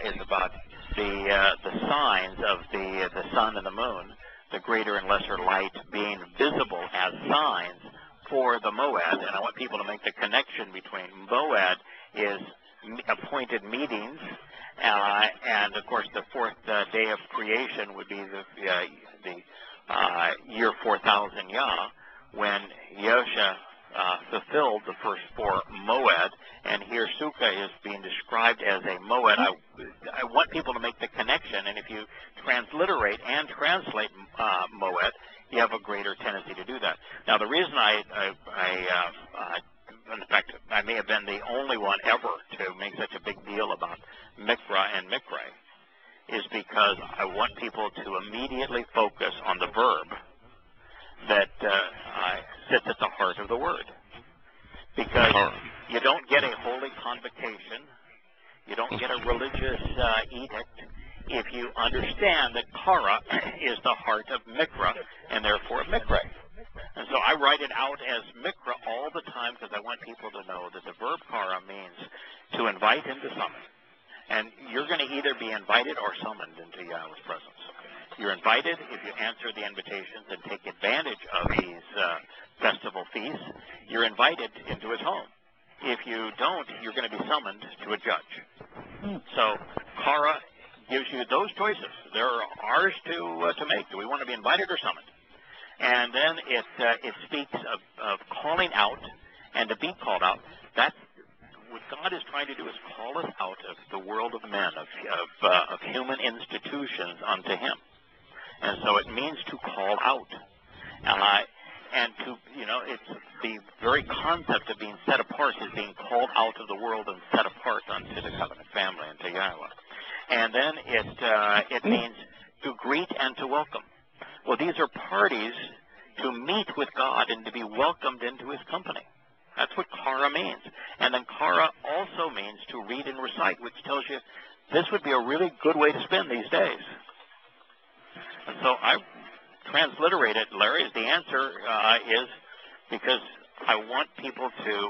signs of the sun and the moon, the greater and lesser light being visible as signs for the Moed, and I want people to make the connection between Moed is appointed meetings, and of course the fourth day of creation would be the year 4000 Yah, when Yosha fulfilled the first 4 Moed, and here Sukkah is being described as a Moed. I want people to make the connection, and if you transliterate and translate Moed, you have a greater tendency to do that. Now, the reason in fact, I may have been the only one ever to make such a big deal about Mikra and Mikre, is because I want people to immediately focus on the verb that sits at the heart of the word. Because you don't get a holy convocation, you don't get a religious edict, if you understand that Kara is the heart of Mikra, and therefore Mikre. And so I write it out as Mikra all the time because I want people to know that the verb Kara means to invite and to summon. And you're going to either be invited or summoned into Yahweh's presence. You're invited if you answer the invitations and take advantage of these festival feasts. You're invited into his home. If you don't, you're going to be summoned to a judge. So Kara gives you those choices. They're ours to make. Do we want to be invited or summoned? And then it speaks of calling out and to be called out. That's what God is trying to do, is call us out of the world of men, of human institutions unto him. And so it means to call out. And to, it's the very concept of being set apart is being called out of the world and set apart unto the covenant family, unto Yahweh. And then it means to greet and to welcome. Well, these are parties to meet with God and to be welcomed into his company. That's what Kara means. And then Kara also means to read and recite, which tells you this would be a really good way to spend these days. And so I transliterated, Larry, the answer is because I want people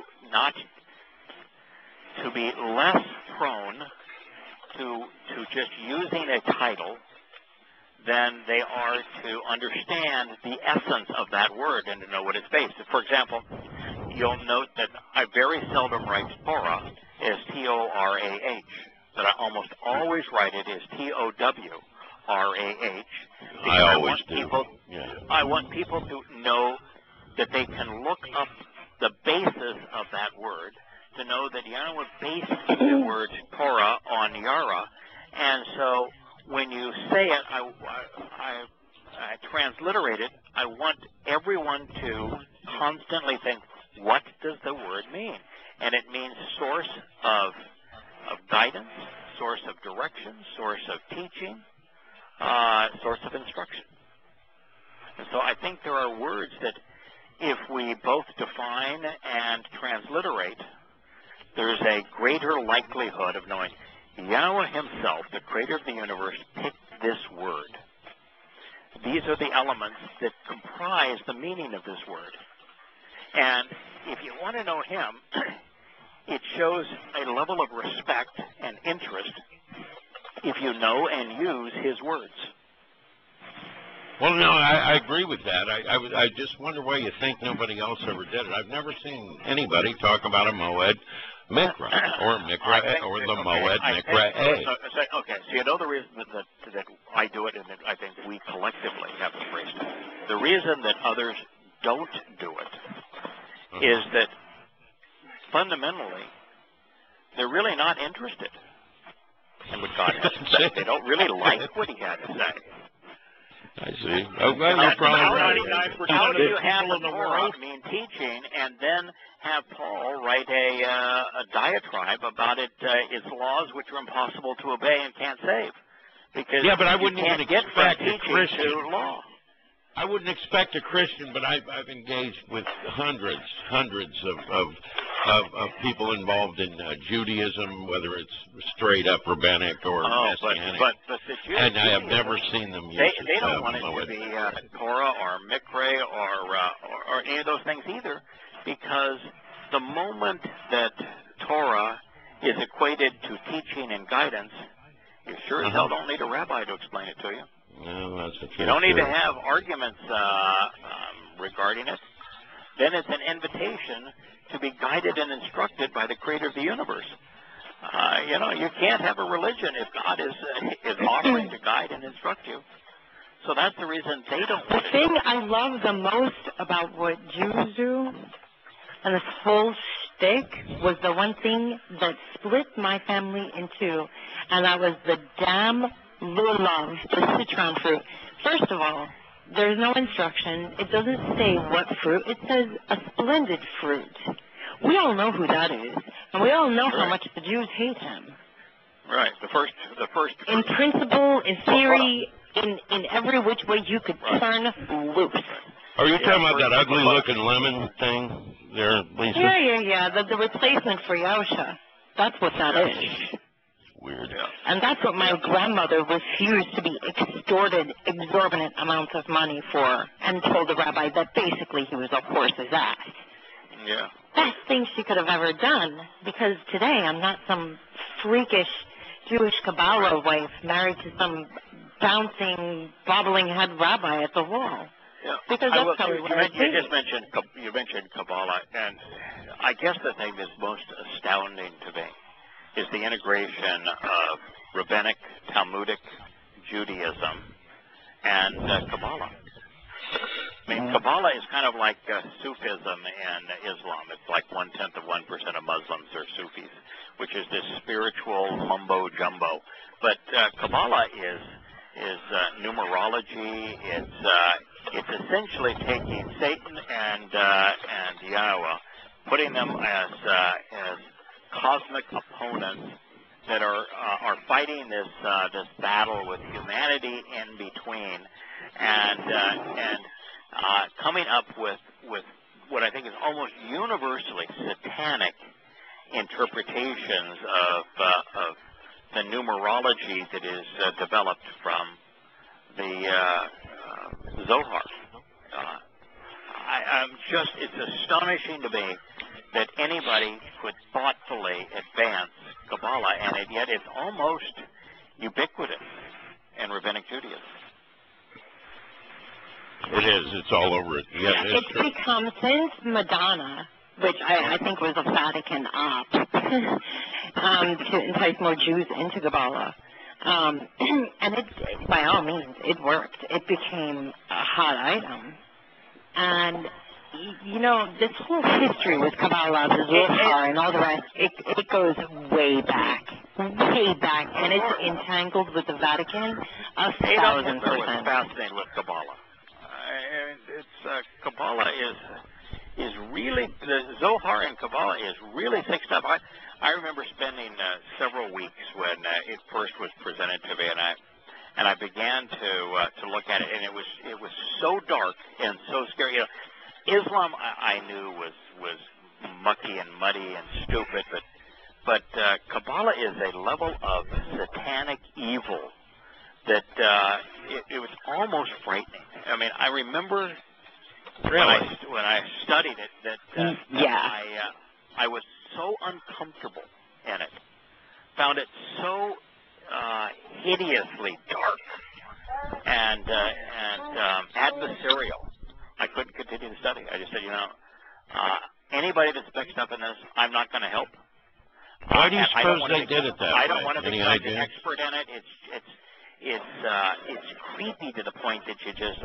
to be less prone to just using a title than they are to understand the essence of that word and to know what it's based. For example, you'll note that I very seldom write Torah as T-O-R-A-H, but I almost always write it as T-O-W-R-A-H. I always do. I want people to know that they can look up the basis of that word, to know that Yahweh based the word Torah on Yara, and so when you say it, I transliterate it. I want everyone to constantly think, what does the word mean? And it means source of guidance, source of direction, source of teaching, source of instruction. And so I think there are words that if we both define and transliterate, there's a greater likelihood of knowing Yahweh himself, the creator of the universe, picked this word. These are the elements that comprise the meaning of this word. And if you want to know him, it shows a level of respect and interest if you know and use his words. Well, no, I agree with that. I just wonder why you think nobody else ever did it. I've never seen anybody talk about a Moed Mikra or Mikra or the Moed Mikra A. Okay, so you know the reason that I do it and that I think we collectively have embraced it. The reason that others don't do it is that fundamentally they're really not interested in what God has to say. They don't really like what he had to say. I see. Oh, well, you're probably right. How do you have the Torah teaching and then have Paul write a diatribe about its laws which are impossible to obey and can't save? Because but I wouldn't even expect a Christian to law. I wouldn't expect a Christian, but I've engaged with hundreds of people involved in Judaism, whether it's straight up rabbinic or messianic. But the Jews, and I have never seen them use they don't want it to be Torah or Mikra or any of those things either, because the moment that Torah is equated to teaching and guidance, you sure as hell don't need a rabbi to explain it to you. No, that's you don't need to have arguments regarding it. Then it's an invitation to be guided and instructed by the Creator of the universe. You can't have a religion if God is offering to guide and instruct you. So that's the reason they don't. The thing I love the most about what Jews do, and this whole shtick, was the one thing that split my family in two, and that was the damn lulav, the citron fruit. First of all, there's no instruction. It doesn't say what fruit. It says a splendid fruit. We all know who that is, and we all know how much the Jews hate him. Right. The first. In principle, in theory, in every which way you could turn loose. Are you talking about that ugly-looking lemon thing there, Lisa? Yeah. The replacement for Yahusha. That's what that is. Weird. And that's what my grandmother refused to be extorted exorbitant amounts of money for, and told the rabbi that basically he was a horse's ass. Yeah. Best thing she could have ever done, because today I'm not some freakish Jewish Kabbalah wife married to some bouncing, bobbling head rabbi at the wall. Yeah. Because that's how we were. You mentioned Kabbalah, and I guess the thing that's most astounding to me is the integration of rabbinic, Talmudic Judaism and Kabbalah. I mean, Kabbalah is kind of like Sufism in Islam. It's like 1/10 of 1% of Muslims are Sufis, which is this spiritual mumbo jumbo. But Kabbalah is numerology. It's essentially taking Satan and Yahowah, putting them as cosmic opponents that are fighting this battle with humanity in between, and coming up with what I think is almost universally satanic interpretations of the numerology that is developed from the Zohar. It's astonishing to me that anybody could thoughtfully advance Kabbalah, and yet it's almost ubiquitous in Rabbinic Judaism. It is. It's all over it. Yeah, it's become, since Madonna, which I think was a Vatican op, to entice more Jews into Kabbalah. And it, by all means, it worked. It became a hot item. And this whole history with Kabbalah, the Zohar, and all the rest, it goes way back, and it's entangled with the Vatican 1,000%. What's fascinating with Kabbalah? Kabbalah is really, the Zohar and Kabbalah is really thick stuff. I remember spending several weeks when it first was presented to me, and I began to look at it, and it was so dark and so scary. Islam I knew was mucky and muddy and stupid, but Kabbalah is a level of satanic evil that it was almost frightening. I mean, I remember when I studied it that I was so uncomfortable in it, found it so hideously dark and adversarial. I couldn't continue the study. I just said, anybody that's mixed up in this, I'm not going to help. Why do you suppose they did it that way? I don't want to be an expert in it. It's creepy to the point that you just,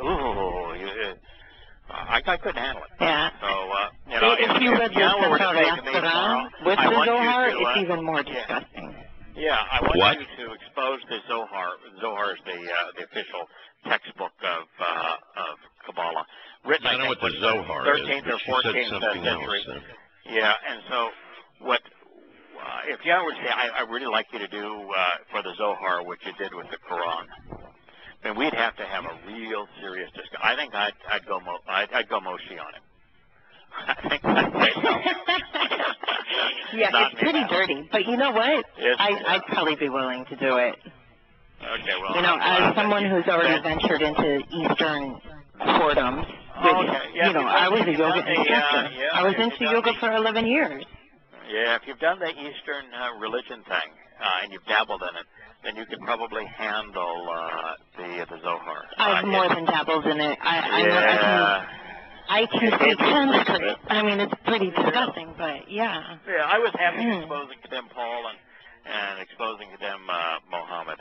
I couldn't handle it. Yeah. So, if you read the Towrah of God with the Zohar, it's even more disgusting. Yeah, I want you to expose the Zohar. Zohar is the official textbook of Kabbalah, written I know what the Zohar 13th is, or but 14th she said something century. else. Yeah, and so what? If Yahweh would say, I really like you to do for the Zohar what you did with the Quran, then we'd have to have a real serious discussion. I think I'd go Moshe on it. I think I'd say no. Yeah, it's pretty dirty. But you know what? I'd probably be willing to do it. Okay, well, as someone who's already ventured into Eastern whoredoms, I was a yoga instructor. I was into yoga for 11 years. Yeah, if you've done the Eastern religion thing and you've dabbled in it, then you could probably handle the Zohar. I've more than dabbled in it. I can speak Sanskrit. I mean, it's pretty disgusting, but yeah. Yeah, I was happy exposing to them Paul and exposing to them Mohammed.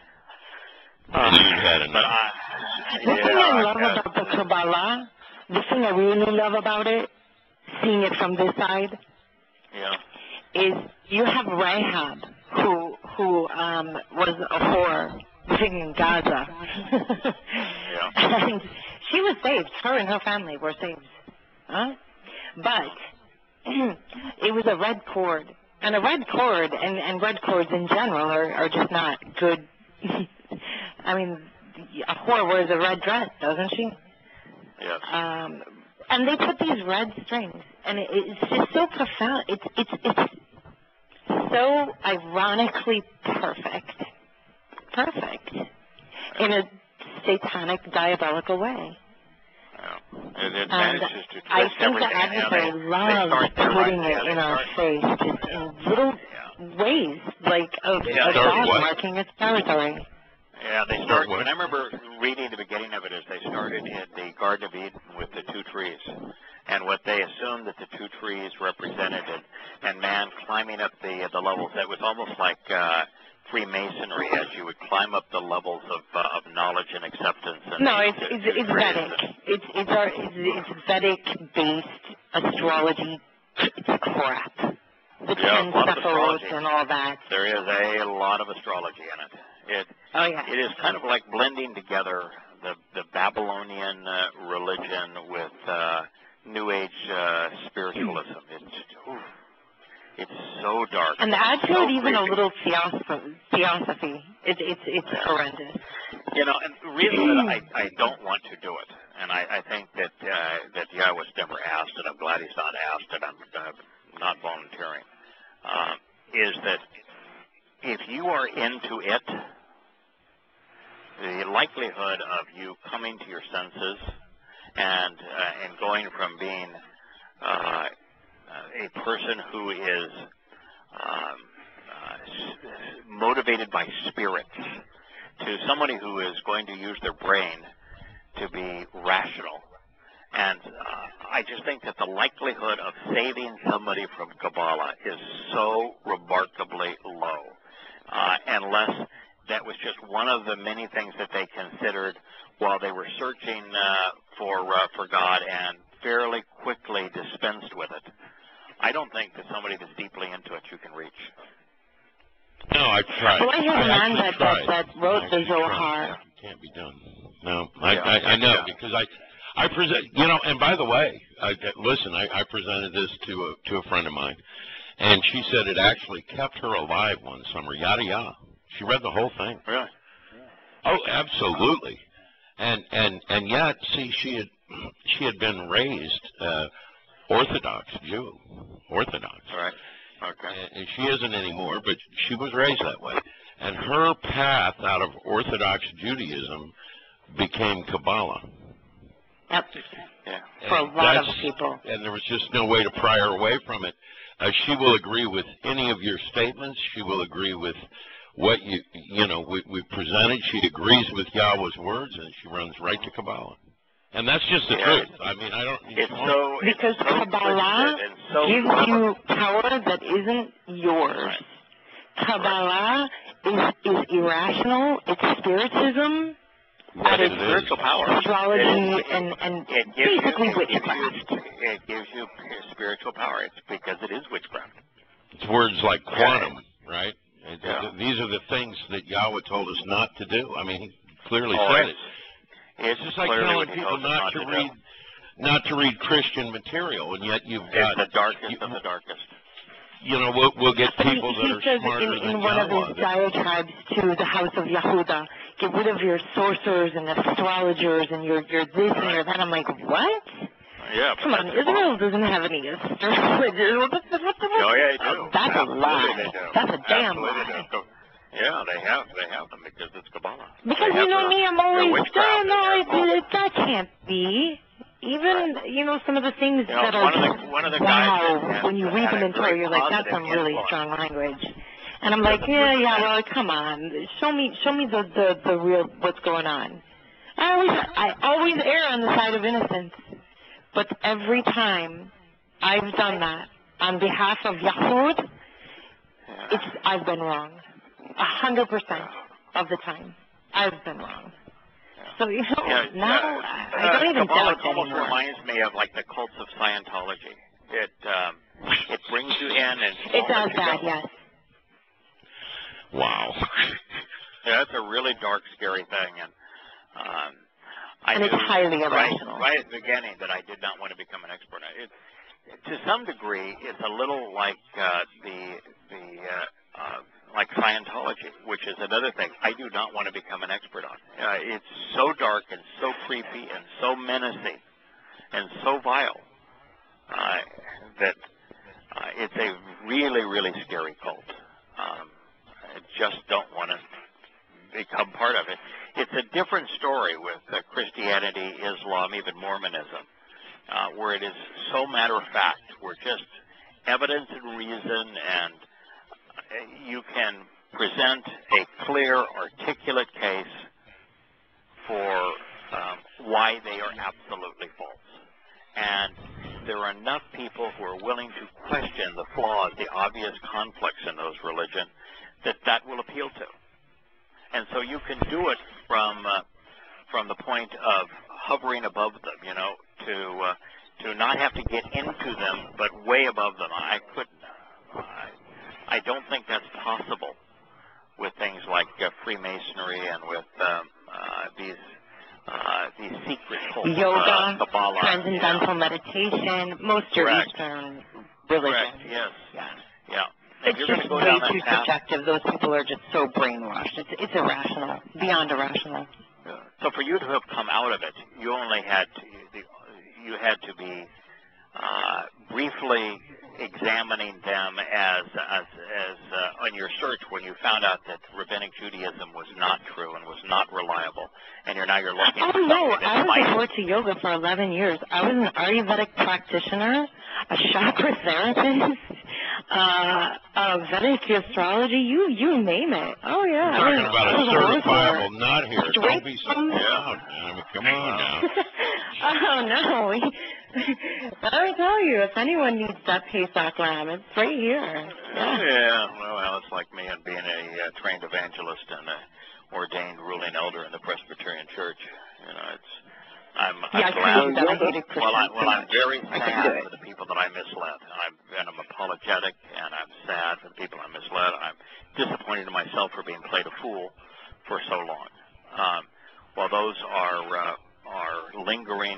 The thing I love about the Kabbalah, the thing I really love about it, seeing it from this side, is you have Rahab, who was a whore living in Gaza. And she was saved. Her and her family were saved. But it was a red cord. And a red cord, and red cords in general are just not good. I mean, a whore wears a red dress, doesn't she? Yes. And they put these red strings, and it's just so profound. It's so ironically perfect, in a satanic, diabolical way. It manages to twist I think the everything. adversary loves putting it in our face, just in little ways, like of God marking its territory. Yeah, they start. And I remember reading the beginning of it as they started in the Garden of Eden with the two trees, and what they assumed that the two trees represented, and man climbing up the levels. That was almost like Freemasonry, as you would climb up the levels of knowledge and acceptance. And no, it's Vedic. It's Vedic-based astrology. It's crap. The 10 Sephiroth and all that. There is a lot of astrology in it. It is kind of like blending together the Babylonian religion with New Age spiritualism. It's so dark. And add to it even a little theosophy. It's horrendous. And the reason that I don't want to do it, and I think that Yahweh's never asked, and I'm glad he's not asked, and I'm not volunteering, is that if you are into it, the likelihood of you coming to your senses and going from being a person who is motivated by spirits to somebody who is going to use their brain to be rational. And I just think that the likelihood of saving somebody from Kabbalah is so remarkably low, unless that was just one of the many things that they considered while they were searching for God and fairly quickly dispensed with it. I don't think that somebody that's deeply into it you can reach. No, I've tried. Well, I have a man that wrote the Zohar. It can't be done. No, I know, because I present, and by the way, listen, I presented this to a friend of mine, and she said it actually kept her alive one summer. Yada Yahweh. She read the whole thing. Really? Oh, absolutely. And yet, see, she had been raised Orthodox Jew, Orthodox. Right. Okay. And she isn't anymore, but she was raised that way. And her path out of Orthodox Judaism became Kabbalah. Yep. Yeah. For a lot of people. And there was just no way to pry her away from it. She will agree with any of your statements. She will agree with what we presented. She agrees with Yahweh's words, and she runs right to Kabbalah. And that's just the truth. I mean, I don't... Because Kabbalah gives you power that isn't yours. Kabbalah is irrational. It's spiritism. That is spiritual power. Astrology and basically witchcraft. It gives you spiritual power. It's because it is witchcraft. It's words like quantum, right? These are the things that Yahweh told us not to do. I mean, he clearly said it. It's just like telling people not to read Christian material, and yet you've got... It's the darkest of the darkest. We'll get people that are smarter than in one of his diatribes to the house of Yehuda, get rid of your sorcerers and astrologers and your this and your that. I'm like, what? Yeah. Come on, Israel doesn't have any astrologers. Oh, yeah, they do. That's a lie. That's a damn lie. Yeah, they have them because it's Kabbalah. Because me, I'm always saying, no, that can't be. Even, some of the things that are, one of the guys when you read them in Torah, you're like, that's some really strong language. And I'm like, well, come on. Show me the real, what's going on. I always err on the side of innocence. But every time I've done that on behalf of Yahud, I've been wrong. 100% of the time, I've been wrong. So, now I don't even doubt it almost anymore. reminds me of, like, the cults of Scientology. It brings you in and... It does that, yes. Wow. Yeah, that's a really dark, scary thing. And it's highly irrational. Right at the beginning that I did not want to become an expert. To some degree, it's a little like like Scientology, which is another thing I do not want to become an expert on. It's so dark and so creepy and so menacing and so vile that it's a really, really scary cult. I just don't want to become part of it. It's a different story with Christianity, Islam, even Mormonism, where it is so matter-of-fact. We're just evidence and reason, and you can present a clear, articulate case for why they are absolutely false. And there are enough people who are willing to question the flaws, the obvious conflicts in those religions, that will appeal to. And so you can do it from the point of hovering above them, to not have to get into them, but way above them. I don't think that's possible with things like Freemasonry and with these secret cults, yoga, Kabbalah, transcendental meditation, most are Eastern religions. Correct. Yes. Yeah. It's just way too subjective. Those people are just so brainwashed. It's irrational, beyond irrational. So for you to have come out of it, you only had to be briefly examining them as on your search when you found out that rabbinic Judaism was not true and was not reliable, and you're looking for something I was a Torah yoga for 11 years. I was an Ayurvedic practitioner, a chakra therapist, Vedic astrology, you name it. Oh, yeah. You're talking about a certifiable nut here. Don't be so proud. I mean, come on now. Oh, no. Let me tell you, if anyone needs that Pesach lamb, it's right here. Yeah, well, it's like me and being a trained evangelist and an ordained ruling elder in the Presbyterian Church. I'm glad. Well, I'm very sad for the people that I misled. I'm apologetic, and I'm sad for the people I misled. I'm disappointed in myself for being played a fool for so long. While those are lingering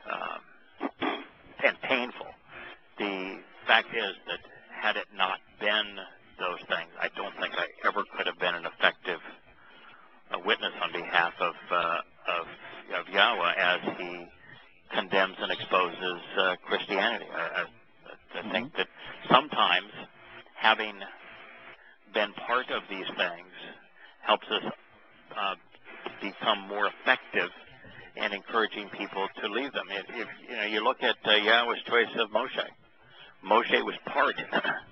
and painful, the fact is that had it not been those things, I don't think I ever could have been an effective witness on behalf of Yahweh as he condemns and exposes Christianity. I think that sometimes having been part of these things helps us become more effective in encouraging people to leave them. If you look at Yahweh's choice of Moshe. Moshe was part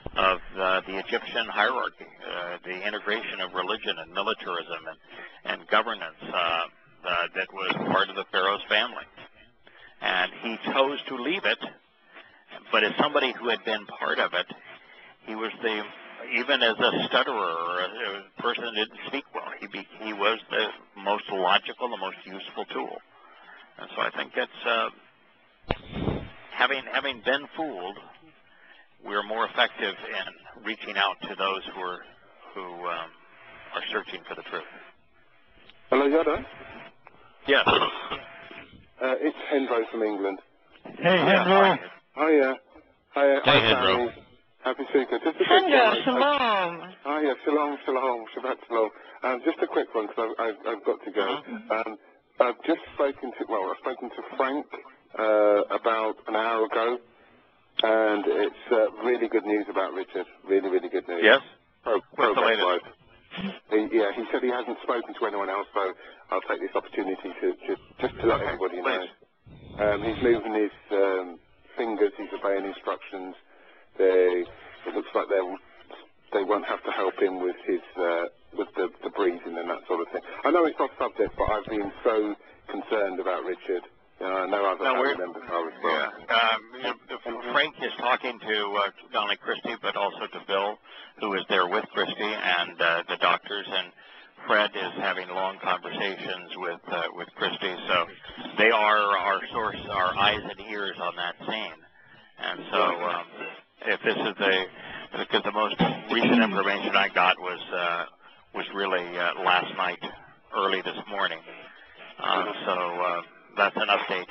the Egyptian hierarchy, the integration of religion and militarism and governance that was part of the Pharaoh's family. And he chose to leave it, but as somebody who had been part of it, he was even as a stutterer or a person that didn't speak well, he was the most logical, the most useful tool. And so I think it's having been fooled, we're more effective in reaching out to those who are searching for the truth. Hello, Yada. Yes. It's Henro from England. Hey, Henro. Hiya. Hey, Henro. Happy Sukkot. Just a quick Henro, one. shalom. Hiya, shalom, Shabbat shalom. Just a quick one because I've got to go. I've just spoken to Frank about an hour ago, and it's really good news about Richard. Really, really good news. Yes? What's the latest? He said he hasn't spoken to anyone else, so I'll take this opportunity just to let everybody know. He's moving his fingers, he's obeying instructions. It looks like they won't have to help him with his with the breathing and that sort of thing. I know it's off subject, but I've been so concerned about Richard. No other family members are as well. Frank is talking to not only Christy, but also to Bill, who is there with Christy and the doctors, and Fred is having long conversations with Christy. So they are our source, our eyes and ears on that scene. And so if this is because the most recent information I got was really last night, early this morning. So that's an update,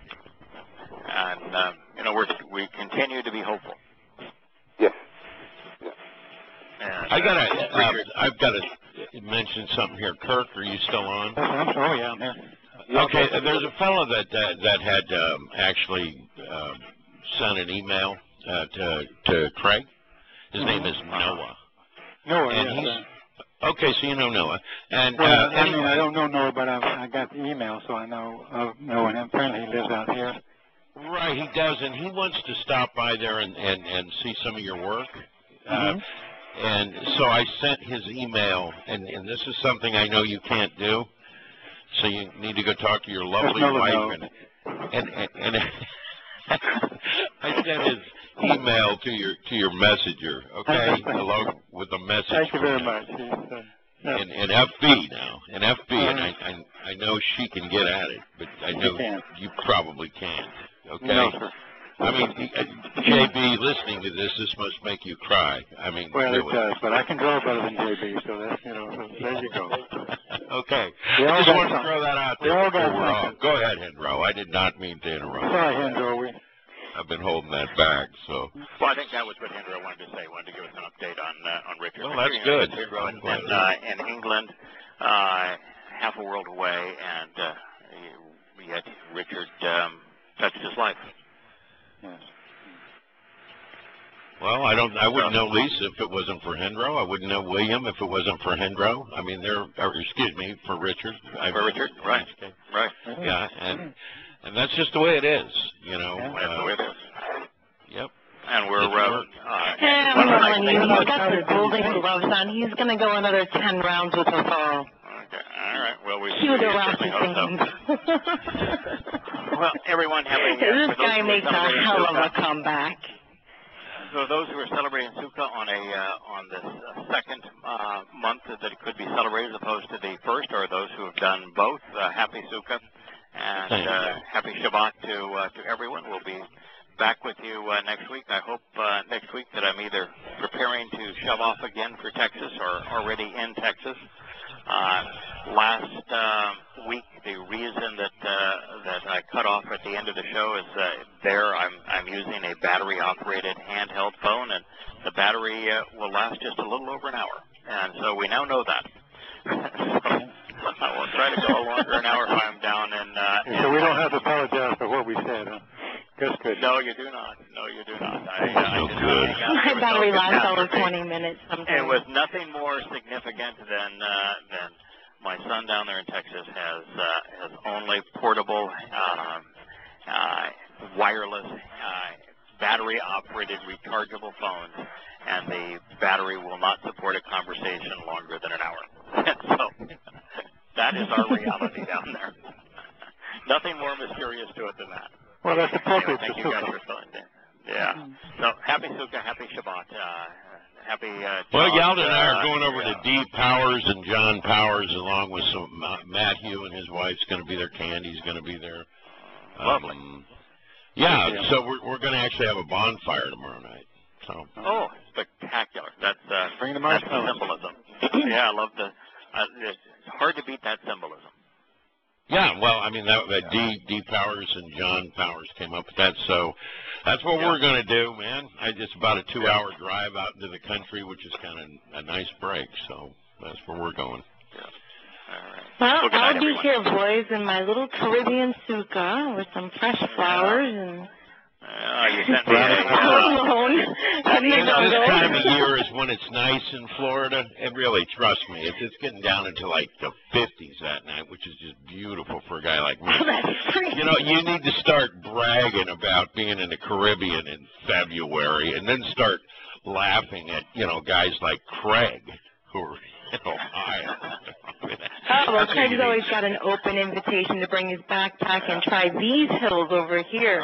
and we continue to be hopeful. Yes. And, I've got to mention something here. Kirk, are you still on? Oh yeah, I'm here. Okay, there's a fellow that had actually sent an email to Craig. His name is Noah. Noah, and yes. Okay, so you know Noah. And I don't know Noah, but I got the email, so I know of Noah, and apparently he lives out here. Right, he does, and he wants to stop by there and see some of your work. And so I sent his email, and this is something I know you can't do, so you need to go talk to your lovely wife. And I sent his email to your messenger, okay, along with a message. Thank you very much. And FB now, and FB, and I know she can get at it, but I know you probably can't, okay? No, sir. I mean, JB, listening to this must make you cry. I mean, well, really. It does, but I can draw better than JB, so that's, so there you go. Okay. I just wanted to throw that out there before we're off. Go ahead, Henro. I did not mean to interrupt. Sorry, Henro. I've been holding that back, so. Well, I think that was what Henro wanted to say. He wanted to give us an update on Richard. Well, that's good. Henro in England, half a world away, and yet Richard touched his life. Yes. Well, I wouldn't know Lisa if it wasn't for Henro. I wouldn't know William if it wasn't for Henro. I mean, for Richard. For Richard, right. Right. Yeah, and that's just the way it is, you know. Yeah, that's the way it is. Yep. And we're I'm telling you, he's got the golden gloves on. He's going to go another 10 rounds with us all. Okay. All right. Well, we Cue the certainly hope so. Well, everyone have a... This guy makes a hell of a comeback. So those who are celebrating Sukkah on this second month that it could be celebrated as opposed to the first, or those who have done both, happy Sukkah and happy Shabbat to everyone. We'll be back with you next week. I hope next week that I'm either preparing to shove off again for Texas or already in Texas. Last week, the reason that I cut off at the end of the show is I'm using a battery-operated handheld phone, and the battery will last just a little over an hour. And so we now know that. So I will try to go longer an hour if I'm down in... So we don't have to apologize for what we said, huh? That's good. No, you do not. No, you do not. My battery lasts over 20 minutes sometimes. It was nothing more significant than my son down there in Texas has only portable, wireless, battery-operated rechargeable phones, and the battery will not support a conversation longer than an hour. So that is our reality down there. Nothing more mysterious to it than that. Well, that's appropriate. Thank you guys for filling in. Yeah. So happy Sukkah, happy Shabbat, happy. Well, Yalda and I are going over to Dee Powers and John Powers, along with some Matthew and his wife's going to be there. Candy's going to be there. Lovely. Yeah, so we're going to actually have a bonfire tomorrow night. So. Oh, spectacular! That's bring the that's marshmallows. symbolism. Yeah, I love the. It's hard to beat that symbolism. Yeah, well, I mean, that Dee Powers and John Powers came up with that, so that's what we're going to do, man. It's about a 2-hour drive out into the country, which is kind of a nice break, so that's where we're going. Yeah. All right. Well, I'll be here, boys, in my little Caribbean sukkah with some fresh flowers and... You sent me alone. This time of year is when it's nice in Florida. And really, trust me, it's getting down into like the 50s that night, which is just beautiful for a guy like me. You know, you need to start bragging about being in the Caribbean in February, and then start laughing at, you know, guys like Craig who are in Ohio. Oh, well, Craig's always got an open invitation to bring his backpack and try these hills over here.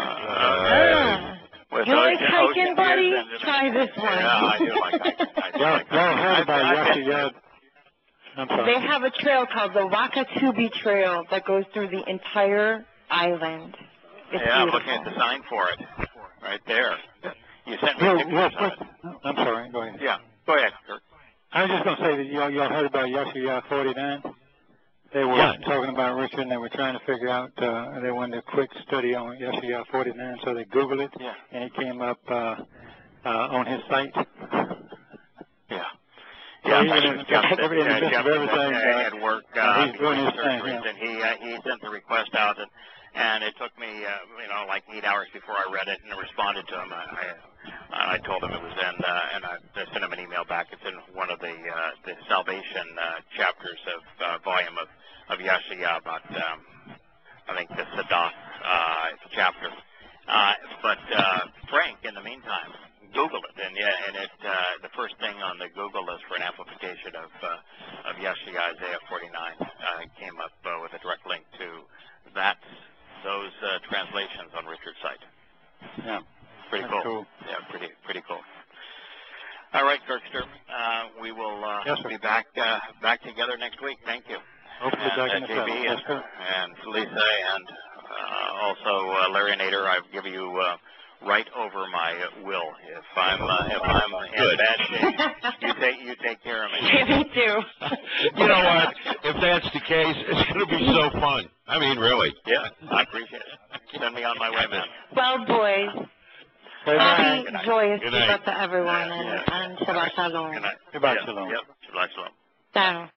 You like hiking, buddy? Try this one. Yeah, I do like hiking. Y'all heard about Yahowah? I'm sorry. They have a trail called the Wakatubi Trail that goes through the entire island. It's I'm beautiful. looking at the sign for it right there. You sent me pictures of it. I'm sorry, go ahead. Yeah, go ahead, Kurt. I was just going to say that y'all heard about Yahowah 49? They were talking about Richard, and they were trying to figure out, they wanted a quick study on Yahowah 49, so they Googled it, and it came up on his site. Yeah. So everything, at work, he's doing his thing, and he sent the request out, and it took me, like 8 hours before I read it and responded to him. I told him it was in, and I sent him an email back. It's in one of the salvation chapters of volume of Yahowah about, I think, the Sabbath chapter. But Frank, in the meantime, Google it, and it the first thing on the Google list for an amplification of Yahowah Isaiah 49 came up with a direct link to those translations on Richard's site. Yeah. Pretty cool. Yeah, pretty cool. All right, Kirkster, we will be back together next week. Thank you. Hopefully back in the JB and Lisa and also Larry Nader. I've given you right over my will. If I'm in bad shape, you take care of me. Me too. You know what? If that's the case, it's going to be so fun. I mean, really. Yeah, I appreciate it. Send me on my way, man. Well, boys. Happy, joyous Shabbat to everyone, and Shabbat Shalom. Good night. Shabbat Shalom. Yep. Shabbat Shalom. Ciao.